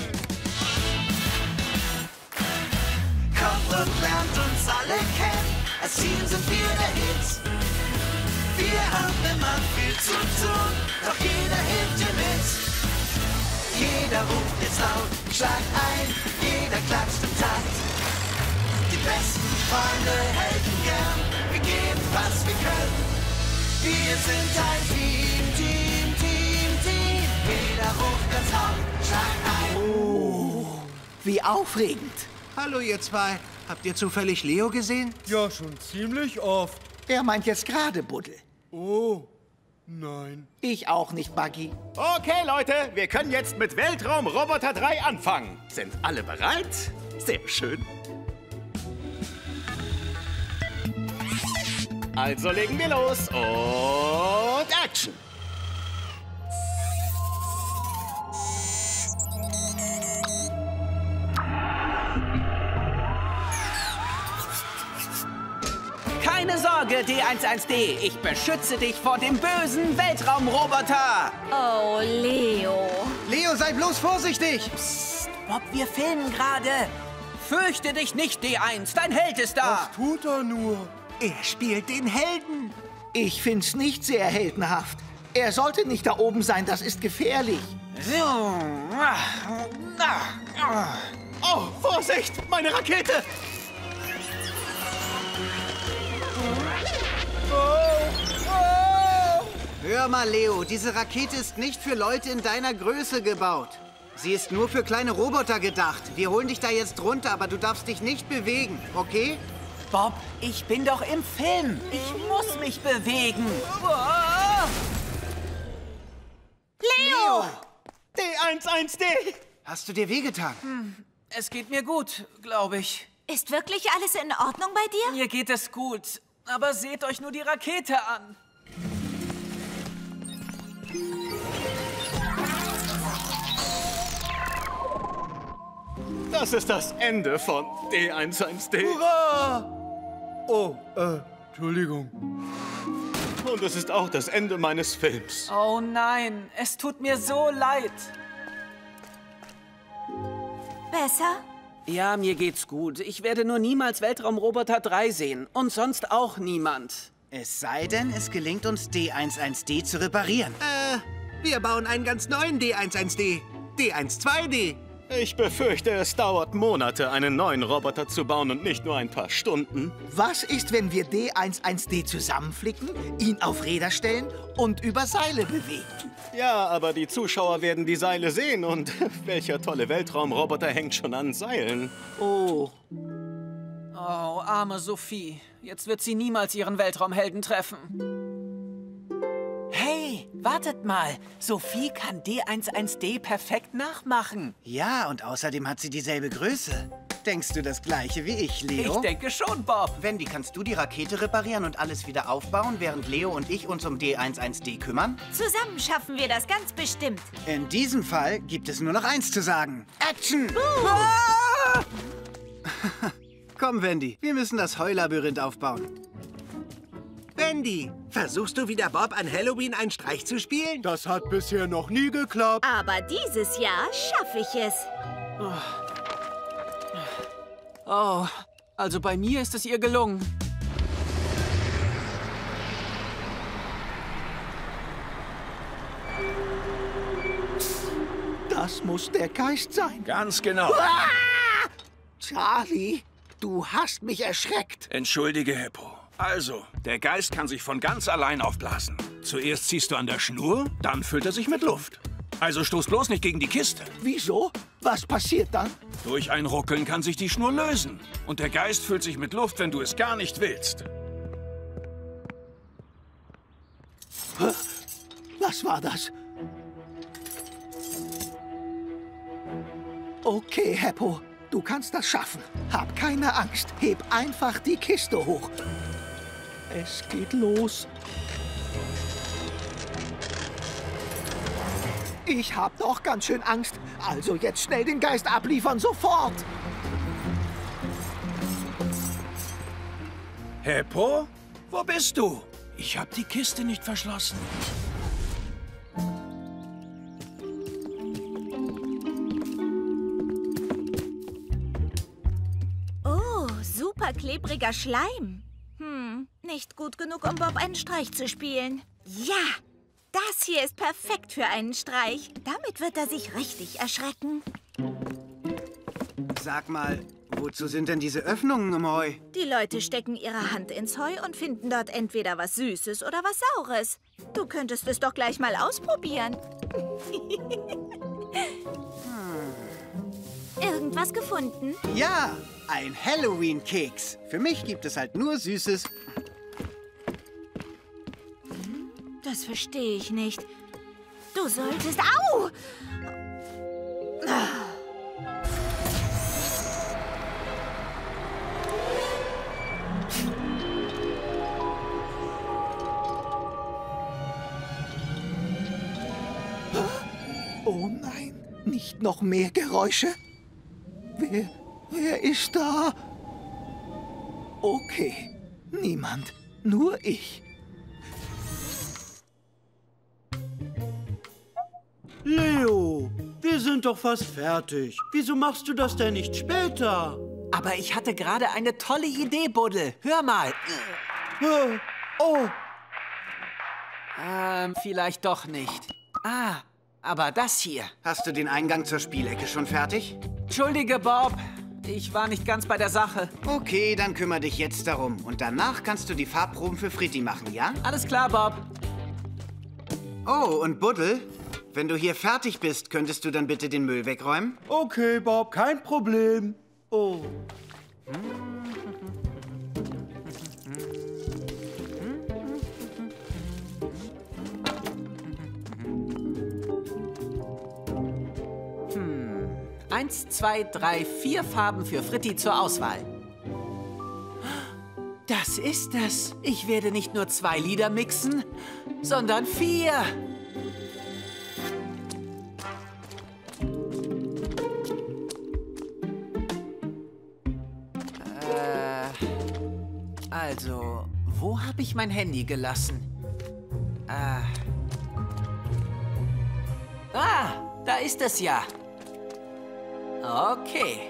Kommt und lernt uns alle kennen. Als Team sind wir der Hit. Wir haben immer viel zu tun, doch jeder hilft dir mit. Jeder ruft jetzt laut, schlag ein, jeder klatscht im Takt. Die besten Freunde helfen gern, wir geben, was wir können. Wir sind ein Team, Team, Team, Team. Jeder ruft ganz laut, schlag ein. Oh, wie aufregend. Hallo, ihr zwei. Habt ihr zufällig Leo gesehen? Ja, schon ziemlich oft. Er meint jetzt gerade Buddel. Oh, Nein. Ich auch nicht, Buggy. Okay, Leute, wir können jetzt mit Weltraumroboter 3 anfangen. Sind alle bereit? Sehr schön. Also legen wir los und Action! Keine Sorge, D11D. Ich beschütze dich vor dem bösen Weltraumroboter. Oh, Leo. Leo, sei bloß vorsichtig. Psst, Bob, wir filmen gerade. Fürchte dich nicht, D1. Dein Held ist da. Was tut er nur? Er spielt den Helden. Ich find's nicht sehr heldenhaft. Er sollte nicht da oben sein, das ist gefährlich. Oh, Vorsicht! Meine Rakete! Hör mal, Leo, diese Rakete ist nicht für Leute in deiner Größe gebaut. Sie ist nur für kleine Roboter gedacht. Wir holen dich da jetzt runter, aber du darfst dich nicht bewegen, okay? Bob, ich bin doch im Film. Ich muss mich bewegen. Leo! D11D! Hast du dir wehgetan? Es geht mir gut, glaube ich. Ist wirklich alles in Ordnung bei dir? Mir geht es gut. Aber seht euch nur die Rakete an. Das ist das Ende von D11D. Hurra! Oh, Entschuldigung. Und es ist auch das Ende meines Films. Oh nein, es tut mir so leid. Besser? Ja, mir geht's gut. Ich werde nur niemals Weltraumroboter 3 sehen. Und sonst auch niemand. Es sei denn, es gelingt uns, D11D zu reparieren. Wir bauen einen ganz neuen D11D. D12D. Ich befürchte, es dauert Monate, einen neuen Roboter zu bauen und nicht nur ein paar Stunden. Was ist, wenn wir D11D zusammenflicken, ihn auf Räder stellen und über Seile bewegen? Ja, aber die Zuschauer werden die Seile sehen und welcher tolle Weltraumroboter hängt schon an Seilen. Oh. Oh, arme Sophie. Jetzt wird sie niemals ihren Weltraumhelden treffen. Hey, wartet mal. Sophie kann D11D perfekt nachmachen. Ja, und außerdem hat sie dieselbe Größe. Denkst du das Gleiche wie ich, Leo? Ich denke schon, Bob. Wendy, kannst du die Rakete reparieren und alles wieder aufbauen, während Leo und ich uns um D11D kümmern? Zusammen schaffen wir das ganz bestimmt. In diesem Fall gibt es nur noch eins zu sagen. Action! Komm, Wendy, wir müssen das Heulabyrinth aufbauen. Wendy, versuchst du wieder Bob an Halloween einen Streich zu spielen? Das hat bisher noch nie geklappt. Aber dieses Jahr schaffe ich es. Oh, also bei mir ist es ihr gelungen. Das muss der Geist sein. Ganz genau. Charlie, du hast mich erschreckt. Entschuldige, Heppo. Also, der Geist kann sich von ganz allein aufblasen. Zuerst ziehst du an der Schnur, dann füllt er sich mit Luft. Also stoß bloß nicht gegen die Kiste. Wieso? Was passiert dann? Durch ein Ruckeln kann sich die Schnur lösen. Und der Geist füllt sich mit Luft, wenn du es gar nicht willst. Was war das? Okay, Heppo, du kannst das schaffen. Hab keine Angst. Heb einfach die Kiste hoch. Es geht los. Ich hab doch ganz schön Angst. Also jetzt schnell den Geist abliefern, sofort. Heppo, wo bist du? Ich hab die Kiste nicht verschlossen. Oh, super klebriger Schleim. Nicht gut genug, um Bob einen Streich zu spielen. Ja, das hier ist perfekt für einen Streich. Damit wird er sich richtig erschrecken. Sag mal, wozu sind denn diese Öffnungen im Heu? Die Leute stecken ihre Hand ins Heu und finden dort entweder was Süßes oder was Saures. Du könntest es doch gleich mal ausprobieren. Irgendwas gefunden? Ja, ein Halloween-Keks. Für mich gibt es halt nur Süßes. Das verstehe ich nicht. Du solltest... Au! Oh nein, nicht noch mehr Geräusche? Wer ist da? Okay, niemand, nur ich. Leo, wir sind doch fast fertig. Wieso machst du das denn nicht später? Aber ich hatte gerade eine tolle Idee, Buddel. Hör mal. Oh. Vielleicht doch nicht. Ah, aber das hier. Hast du den Eingang zur Spielecke schon fertig? Entschuldige, Bob. Ich war nicht ganz bei der Sache. Okay, dann kümmere dich jetzt darum. Und danach kannst du die Farbproben für Fritti machen, ja? Alles klar, Bob. Oh, und Buddel, wenn du hier fertig bist, könntest du dann bitte den Müll wegräumen? Okay, Bob, kein Problem. Oh. Eins, zwei, drei, 4 Farben für Fritti zur Auswahl. Das ist es. Ich werde nicht nur 2 Lieder mixen, sondern 4. Also, wo habe ich mein Handy gelassen? Da ist es ja. Okay.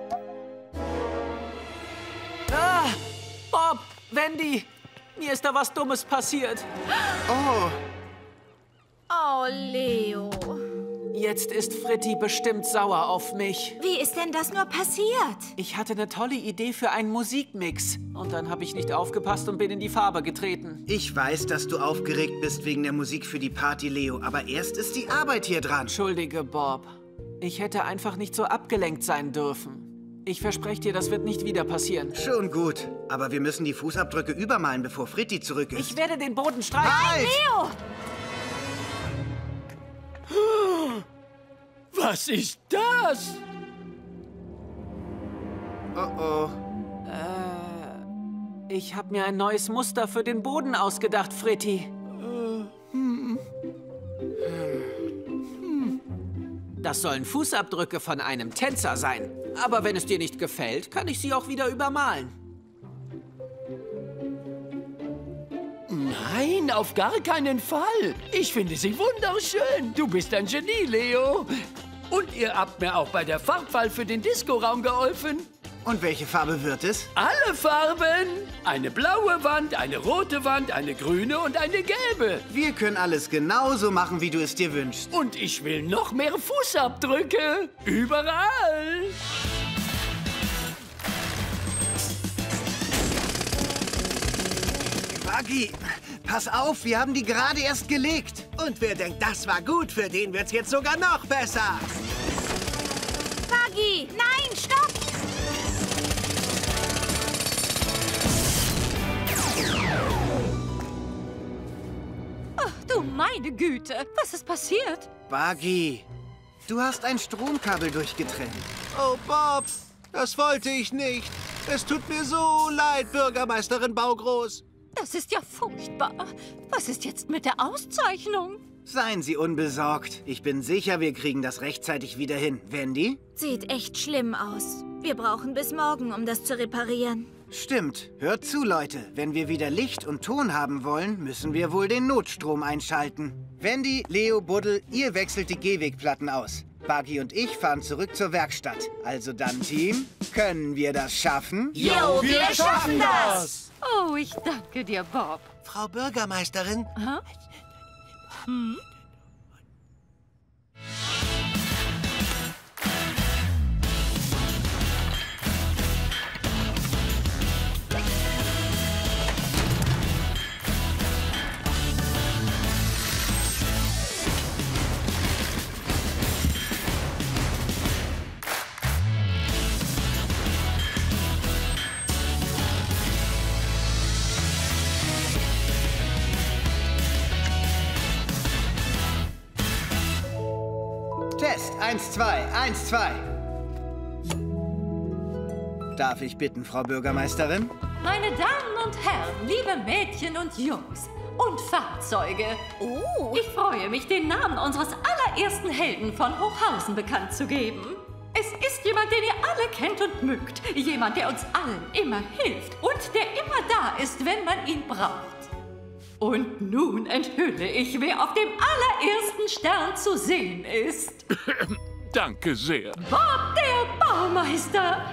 Bob, Wendy, mir ist da was Dummes passiert. Oh. Oh, Leo. Jetzt ist Fritti bestimmt sauer auf mich. Wie ist denn das nur passiert? Ich hatte eine tolle Idee für einen Musikmix. Und dann habe ich nicht aufgepasst und bin in die Farbe getreten. Ich weiß, dass du aufgeregt bist wegen der Musik für die Party, Leo. Aber erst ist die Arbeit hier dran. Entschuldige, Bob. Ich hätte einfach nicht so abgelenkt sein dürfen. Ich verspreche dir, das wird nicht wieder passieren. Schon gut. Aber wir müssen die Fußabdrücke übermalen, bevor Fritti zurück ist. Ich werde den Boden streichen. Halt! Leo! Was ist das? Oh. Ich habe mir ein neues Muster für den Boden ausgedacht, Fritti. Das sollen Fußabdrücke von einem Tänzer sein. Aber wenn es dir nicht gefällt, kann ich sie auch wieder übermalen. Nein, auf gar keinen Fall. Ich finde sie wunderschön. Du bist ein Genie, Leo. Und ihr habt mir auch bei der Farbwahl für den Diskoraum geholfen. Und welche Farbe wird es? Alle Farben. Eine blaue Wand, eine rote Wand, eine grüne und eine gelbe. Wir können alles genauso machen, wie du es dir wünschst. Und ich will noch mehr Fußabdrücke. Überall. Buggy, pass auf, wir haben die gerade erst gelegt. Und wer denkt, das war gut, für den wird's jetzt sogar noch besser. Buggy, nein, stopp! Ach, du meine Güte, was ist passiert? Buggy, du hast ein Stromkabel durchgetrennt. Oh, Bob, das wollte ich nicht. Es tut mir so leid, Bürgermeisterin Baugroß. Das ist ja furchtbar. Was ist jetzt mit der Auszeichnung? Seien Sie unbesorgt. Ich bin sicher, wir kriegen das rechtzeitig wieder hin. Wendy? Sieht echt schlimm aus. Wir brauchen bis morgen, um das zu reparieren. Stimmt. Hört zu, Leute. Wenn wir wieder Licht und Ton haben wollen, müssen wir wohl den Notstrom einschalten. Wendy, Leo, Buddel, ihr wechselt die Gehwegplatten aus. Buggy und ich fahren zurück zur Werkstatt. Also dann, Team, können wir das schaffen? Jo, wir schaffen das! Oh, ich danke dir, Bob. Frau Bürgermeisterin? Hm? Test, 1, 2, 1, 2. Darf ich bitten, Frau Bürgermeisterin? Meine Damen und Herren, liebe Mädchen und Jungs und Fahrzeuge. Ich freue mich, den Namen unseres allerersten Helden von Hochhausen bekannt zu geben. Es ist jemand, den ihr alle kennt und mögt. Jemand, der uns allen immer hilft und der immer da ist, wenn man ihn braucht. Und nun enthülle ich, wer auf dem allerersten Stern zu sehen ist. Danke sehr. Bob, der Baumeister.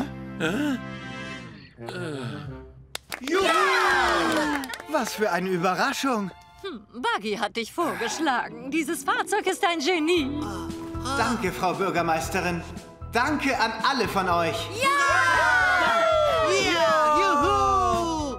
Ja! Was für eine Überraschung. Buggy hat dich vorgeschlagen. Dieses Fahrzeug ist ein Genie. Danke, Frau Bürgermeisterin. Danke an alle von euch. Juhu!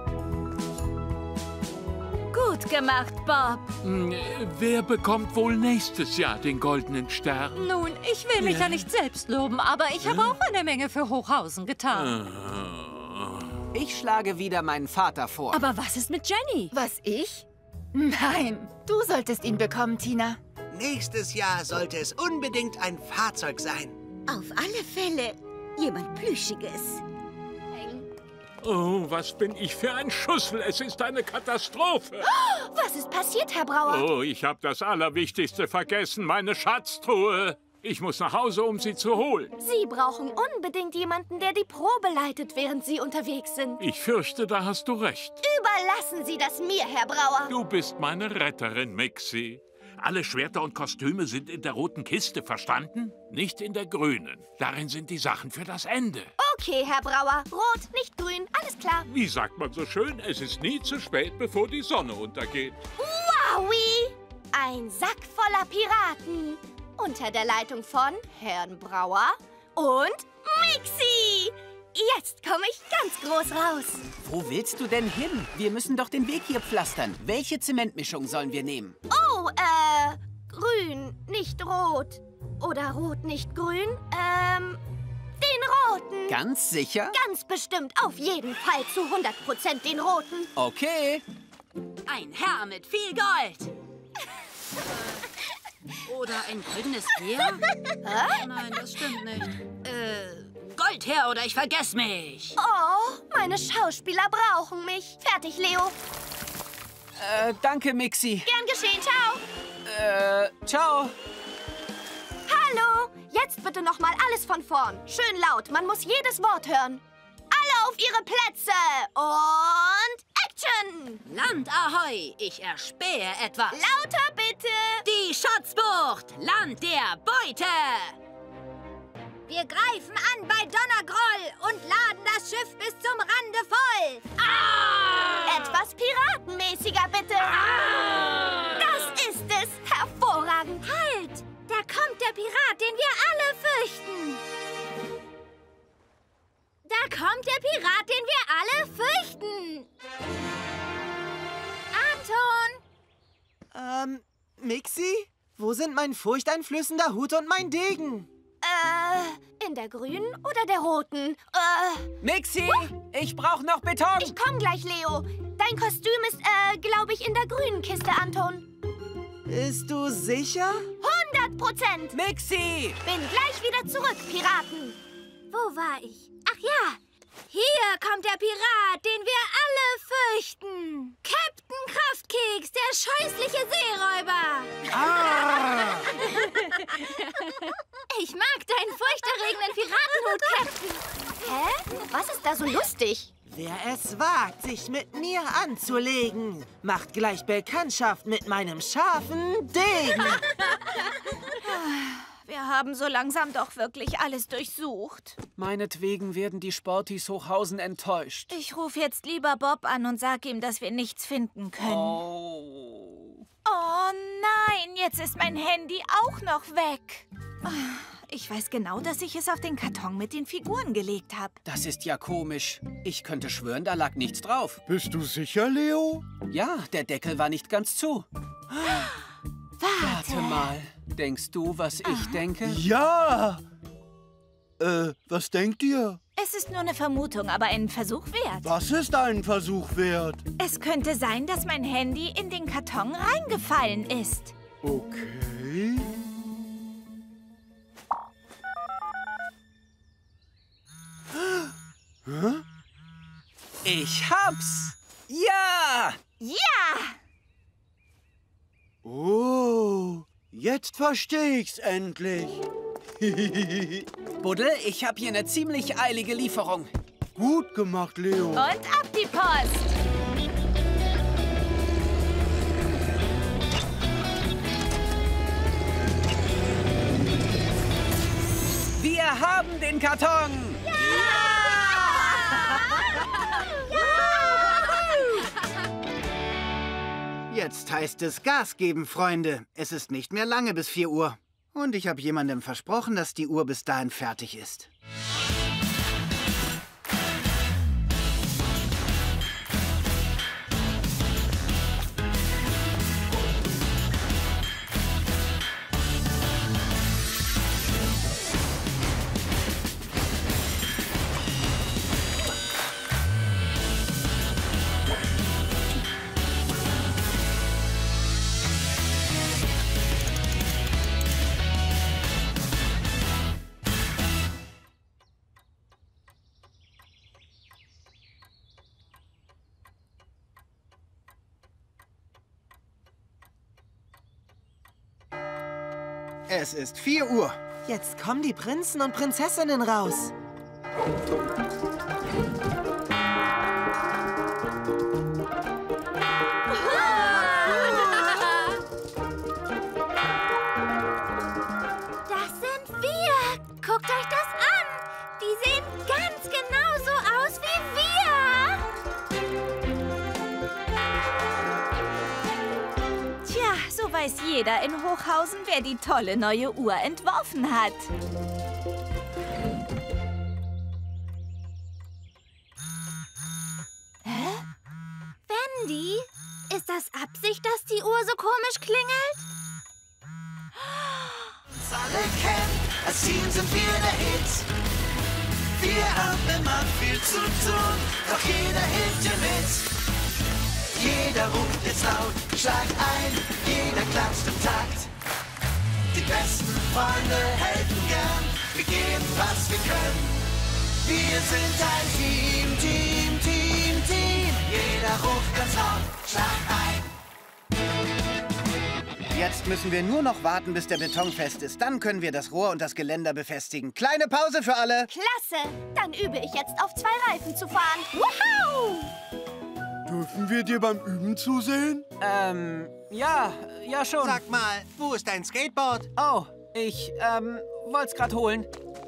Gut gemacht, Bob. Wer bekommt wohl nächstes Jahr den goldenen Stern? Nun, ich will mich ja nicht selbst loben, aber ich habe auch eine Menge für Hochhausen getan. Ich schlage wieder meinen Vater vor. Aber was ist mit Jenny? Was, ich? Nein, du solltest ihn bekommen, Tina. Nächstes Jahr sollte es unbedingt ein Fahrzeug sein. Auf alle Fälle jemand Plüschiges. Oh, was bin ich für ein Schussel. Es ist eine Katastrophe. Was ist passiert, Herr Brauer? Oh, ich habe das Allerwichtigste vergessen, meine Schatztruhe. Ich muss nach Hause, um sie zu holen. Sie brauchen unbedingt jemanden, der die Probe leitet, während Sie unterwegs sind. Ich fürchte, da hast du recht. Überlassen Sie das mir, Herr Brauer. Du bist meine Retterin, Mixi. Alle Schwerter und Kostüme sind in der roten Kiste, verstanden? Nicht in der grünen. Darin sind die Sachen für das Ende. Okay, Herr Brauer. Rot, nicht grün. Alles klar. Wie sagt man so schön, es ist nie zu spät, bevor die Sonne untergeht. Wowie! Ein Sack voller Piraten. Unter der Leitung von Herrn Brauer und Mixi. Jetzt komme ich ganz groß raus. Wo willst du denn hin? Wir müssen doch den Weg hier pflastern. Welche Zementmischung sollen wir nehmen? Oh, grün, nicht rot. Oder rot, nicht grün. Den roten. Ganz sicher? Ganz bestimmt, auf jeden Fall zu 100% den roten. Okay. Ein Herr mit viel Gold. Oder ein goldenes Heer? Nein, das stimmt nicht. Goldheer oder ich vergess mich. Oh, meine Schauspieler brauchen mich. Fertig, Leo. Danke, Mixi. Gern geschehen, ciao. Ciao. Hallo, jetzt bitte noch mal alles von vorn. Schön laut, man muss jedes Wort hören. Alle auf ihre Plätze und Action! Land Ahoi, ich erspähe etwas. Lauter bitte! Die Schatzbucht, Land der Beute. Wir greifen an bei Donnergroll und laden das Schiff bis zum Rande voll. Ah! Etwas piratenmäßiger, bitte. Ah! Das ist es. Hervorragend. Halt! Da kommt der Pirat, den wir alle fürchten. Da kommt der Pirat, den wir alle fürchten. Anton! Mixi? Wo sind mein furchteinflößender Hut und mein Degen? In der grünen oder der roten? Mixi, ich brauche noch Beton. Ich komm gleich, Leo. Dein Kostüm ist, glaube ich, in der grünen Kiste, Anton. Bist du sicher? 100%! Mixi! Bin gleich wieder zurück, Piraten. Wo war ich? Ach ja, hier kommt der Pirat, den wir alle fürchten. Captain Kraftkeks, der scheußliche Seeräuber. Ah! Ich mag deinen furchterregenden Piratenhut, Captain. Hä? Was ist da so lustig? Wer es wagt, sich mit mir anzulegen, macht gleich Bekanntschaft mit meinem scharfen Degen. Wir haben so langsam doch wirklich alles durchsucht. Meinetwegen werden die Sportis Hochhausen enttäuscht. Ich rufe jetzt lieber Bob an und sag ihm, dass wir nichts finden können. Oh nein, jetzt ist mein Handy auch noch weg. Ich weiß genau, dass ich es auf den Karton mit den Figuren gelegt habe. Das ist ja komisch. Ich könnte schwören, da lag nichts drauf. Bist du sicher, Leo? Ja, der Deckel war nicht ganz zu. Warte mal. Denkst du, was ich denke? Ja! Was denkt ihr? Es ist nur eine Vermutung, aber einen Versuch wert. Was ist ein Versuch wert? Es könnte sein, dass mein Handy in den Karton reingefallen ist. Okay. Hä? Ich hab's! Ja! Ja! Oh, jetzt verstehe ich's endlich. Buddel, ich habe hier eine ziemlich eilige Lieferung. Gut gemacht, Leo. Und ab die Post! Wir haben den Karton! Jetzt heißt es Gas geben, Freunde. Es ist nicht mehr lange bis 4 Uhr. Und ich habe jemandem versprochen, dass die Uhr bis dahin fertig ist. Es ist 4 Uhr. Jetzt kommen die Prinzen und Prinzessinnen raus. Das sind wir. Guckt euch das an. Die sehen ganz genauso aus wie wir. Tja, so weiß jeder in Hochhausen, wer die tolle neue Uhr entworfen hat. Wendy, ist das Absicht, dass die Uhr so komisch klingelt? Alle kennen, als Team sind wir der Hit. Wir haben immer viel zu tun, doch jeder hilft dir mit. Jeder ruft jetzt laut, schlag ein, jeder klatscht im Takt. Die besten Freunde helfen gern, wir geben, was wir können. Wir sind ein Team, Team, Team, Team. Jeder ruft ganz laut, schlag ein. Jetzt müssen wir nur noch warten, bis der Beton fest ist. Dann können wir das Rohr und das Geländer befestigen. Kleine Pause für alle. Klasse! Dann übe ich jetzt auf 2 Reifen zu fahren. Wuhu! Dürfen wir dir beim Üben zusehen? Ja schon. Sag mal, wo ist dein Skateboard? Oh, ich, wollt's grad holen.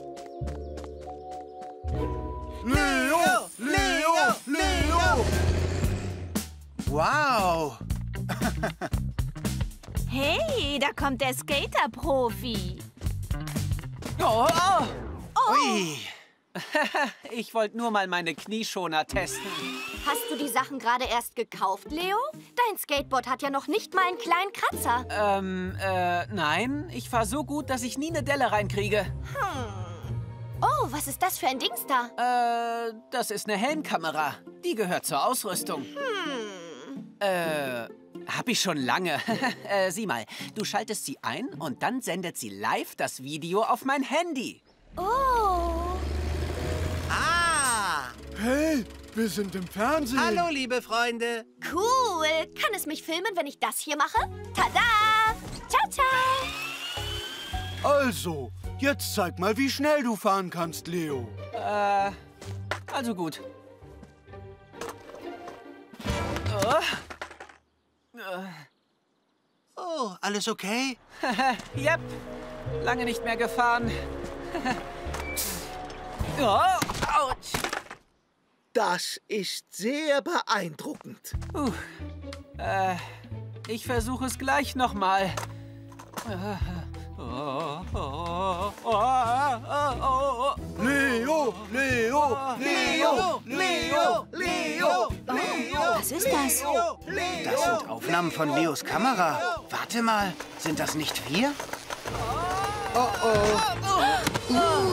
Leo! Leo! Leo! Wow! Hey, da kommt der Skater-Profi. Oh! Ui! Ich wollte nur mal meine Knieschoner testen. Hast du die Sachen gerade erst gekauft, Leo? Dein Skateboard hat ja noch nicht mal einen kleinen Kratzer. Nein. Ich fahr so gut, dass ich nie eine Delle reinkriege. Oh, was ist das für ein Dings da? Das ist eine Helmkamera. Die gehört zur Ausrüstung. Hab ich schon lange. Sieh mal, du schaltest sie ein und dann sendet sie live das Video auf mein Handy. Oh. Ah! Hey, wir sind im Fernsehen. Hallo, liebe Freunde. Cool. Kann es mich filmen, wenn ich das hier mache? Tada! Ciao, ciao. Also, jetzt zeig mal, wie schnell du fahren kannst, Leo. Also gut. Oh, alles okay? Yep. Lange nicht mehr gefahren. Oh, ouch. Das ist sehr beeindruckend. Ich versuche es gleich nochmal. Leo! Leo! Leo! Leo! Leo! Was ist das? Das sind Aufnahmen von Leos Kamera. Warte mal, sind das nicht wir? Oh oh.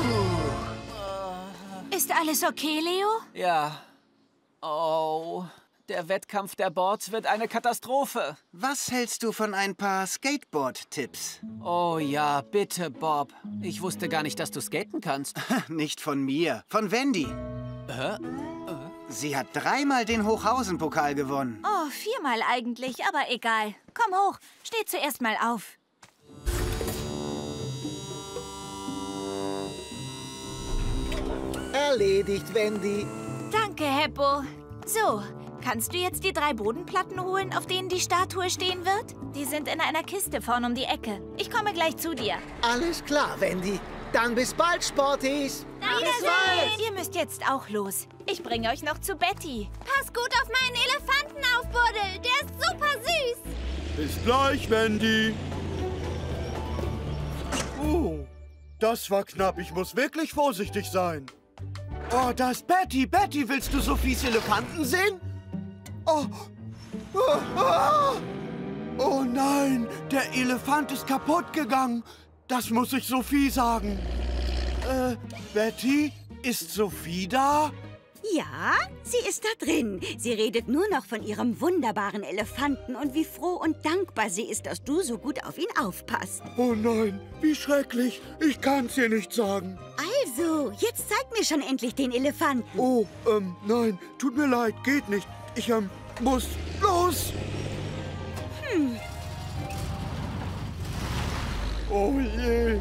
Ist alles okay, Leo? Ja. Oh, der Wettkampf der Boards wird eine Katastrophe. Was hältst du von ein paar Skateboard-Tipps? Oh ja, bitte, Bob. Ich wusste gar nicht, dass du skaten kannst. Nicht von mir, von Wendy. Sie hat 3-mal den Hochhausen-Pokal gewonnen. Oh, 4-mal eigentlich, aber egal. Komm hoch, steh zuerst mal auf. Erledigt, Wendy. Danke, Heppo. So, kannst du jetzt die 3 Bodenplatten holen, auf denen die Statue stehen wird? Die sind in einer Kiste vorn um die Ecke. Ich komme gleich zu dir. Alles klar, Wendy. Dann bis bald, Sporties. Wiedersehen. Ihr müsst jetzt auch los. Ich bringe euch noch zu Betty. Pass gut auf meinen Elefanten auf, Buddel. Der ist super süß. Bis gleich, Wendy. Oh, das war knapp. Ich muss wirklich vorsichtig sein. Oh, da ist Betty. Betty, willst du Sophies Elefanten sehen? Oh. Oh nein, der Elefant ist kaputt gegangen. Das muss ich Sophie sagen. Betty, ist Sophie da? Ja, sie ist da drin. Sie redet nur noch von ihrem wunderbaren Elefanten und wie froh und dankbar sie ist, dass du so gut auf ihn aufpasst. Oh nein, wie schrecklich. Ich kann's ihr nicht sagen. Also, jetzt zeig mir schon endlich den Elefanten. Oh, nein, tut mir leid, geht nicht. Ich, muss los. Oh je.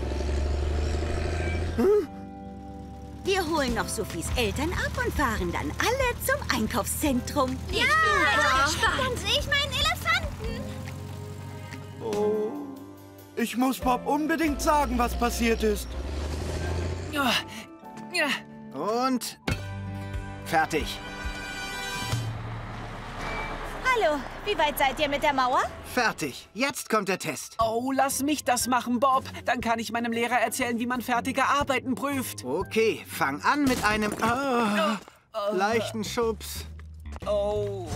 Wir holen noch Sophies Eltern ab und fahren dann alle zum Einkaufszentrum. Ja, dann sehe ich meinen Elefanten. Oh. Ich muss Bob unbedingt sagen, was passiert ist. Und fertig. Hallo, wie weit seid ihr mit der Mauer? Fertig. Jetzt kommt der Test. Oh, lass mich das machen, Bob. Dann kann ich meinem Lehrer erzählen, wie man fertige Arbeiten prüft. Okay, fang an mit einem leichten Schubs. Oh.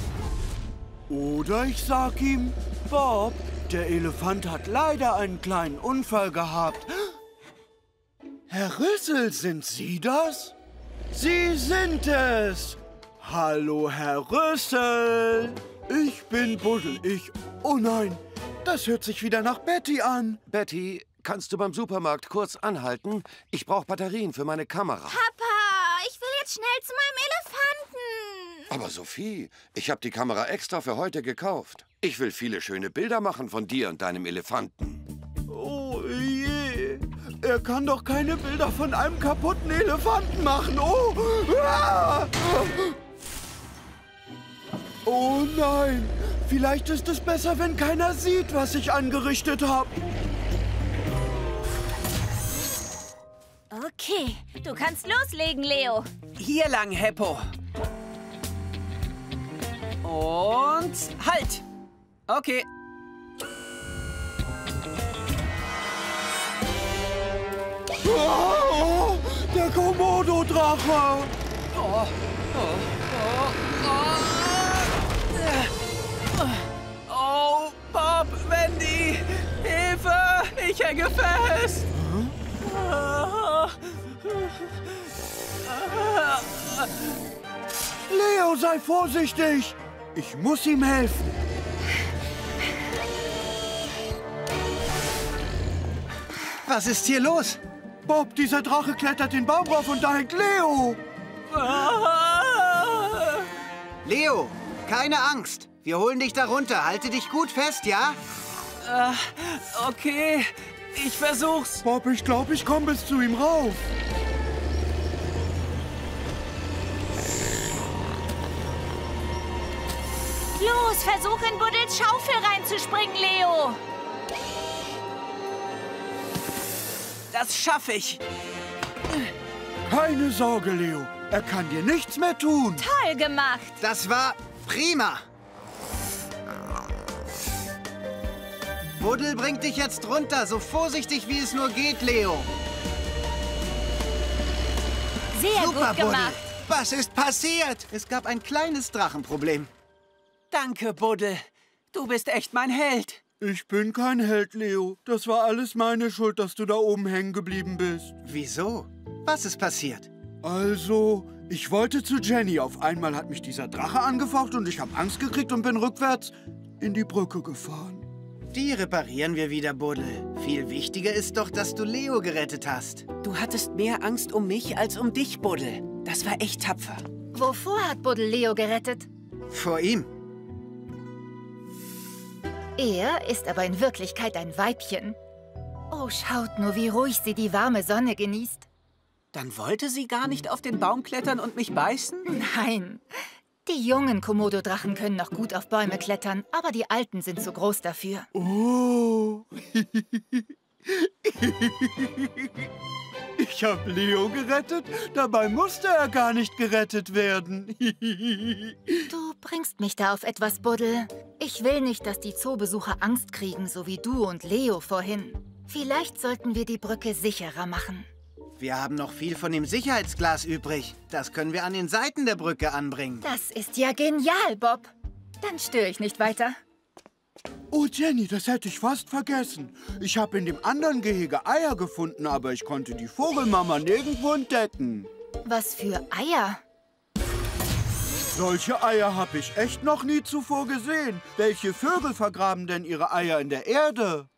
Oder ich sag ihm, Bob, der Elefant hat leider einen kleinen Unfall gehabt. Herr Rüssel, sind Sie das? Sie sind es! Hallo, Herr Rüssel! Ich bin Buddel, Oh nein, das hört sich wieder nach Betty an. Betty, kannst du beim Supermarkt kurz anhalten? Ich brauche Batterien für meine Kamera. Papa, ich will jetzt schnell zu meinem Elefanten. Aber Sophie, ich habe die Kamera extra für heute gekauft. Ich will viele schöne Bilder machen von dir und deinem Elefanten. Oh je, er kann doch keine Bilder von einem kaputten Elefanten machen. Oh, oh nein, vielleicht ist es besser, wenn keiner sieht, was ich angerichtet habe. Okay, du kannst loslegen, Leo. Hier lang, Heppo. Und halt. Okay. Oh, der Komodo-Drache. Oh, Bob, Wendy, Hilfe! Ich hänge fest! Leo, sei vorsichtig! Ich muss ihm helfen. Was ist hier los? Bob, dieser Drache klettert den Baum rauf und da hängt Leo. Leo, keine Angst. Wir holen dich da runter. Halte dich gut fest, ja? Okay, ich versuch's. Bob, ich glaube, ich komme bis zu ihm rauf. Los, versuch in Buddels Schaufel reinzuspringen, Leo. Das schaffe ich. Keine Sorge, Leo. Er kann dir nichts mehr tun. Toll gemacht. Das war prima. Buddel bringt dich jetzt runter, so vorsichtig wie es nur geht, Leo. Sehr Super, gut gemacht. Buddel. Was ist passiert? Es gab ein kleines Drachenproblem. Danke, Buddel. Du bist echt mein Held. Ich bin kein Held, Leo. Das war alles meine Schuld, dass du da oben hängen geblieben bist. Wieso? Was ist passiert? Also, ich wollte zu Jenny. Auf einmal hat mich dieser Drache angefaucht und ich habe Angst gekriegt und bin rückwärts in die Brücke gefahren. Die reparieren wir wieder, Buddel. Viel wichtiger ist doch, dass du Leo gerettet hast. Du hattest mehr Angst um mich als um dich, Buddel. Das war echt tapfer. Wovor hat Buddel Leo gerettet? Vor ihm. Er ist aber in Wirklichkeit ein Weibchen. Oh, schaut nur, wie ruhig sie die warme Sonne genießt. Dann wollte sie gar nicht auf den Baum klettern und mich beißen? Nein. Die jungen Komodo-Drachen können noch gut auf Bäume klettern, aber die alten sind zu groß dafür. Oh. Ich habe Leo gerettet, dabei musste er gar nicht gerettet werden. Du bringst mich da auf etwas, Buddel. Ich will nicht, dass die Zoobesucher Angst kriegen, so wie du und Leo vorhin. Vielleicht sollten wir die Brücke sicherer machen. Wir haben noch viel von dem Sicherheitsglas übrig. Das können wir an den Seiten der Brücke anbringen. Das ist ja genial, Bob. Dann störe ich nicht weiter. Oh, Jenny, das hätte ich fast vergessen. Ich habe in dem anderen Gehege Eier gefunden, aber ich konnte die Vogelmama nirgendwo entdecken. Was für Eier? Solche Eier habe ich echt noch nie zuvor gesehen. Welche Vögel vergraben denn ihre Eier in der Erde?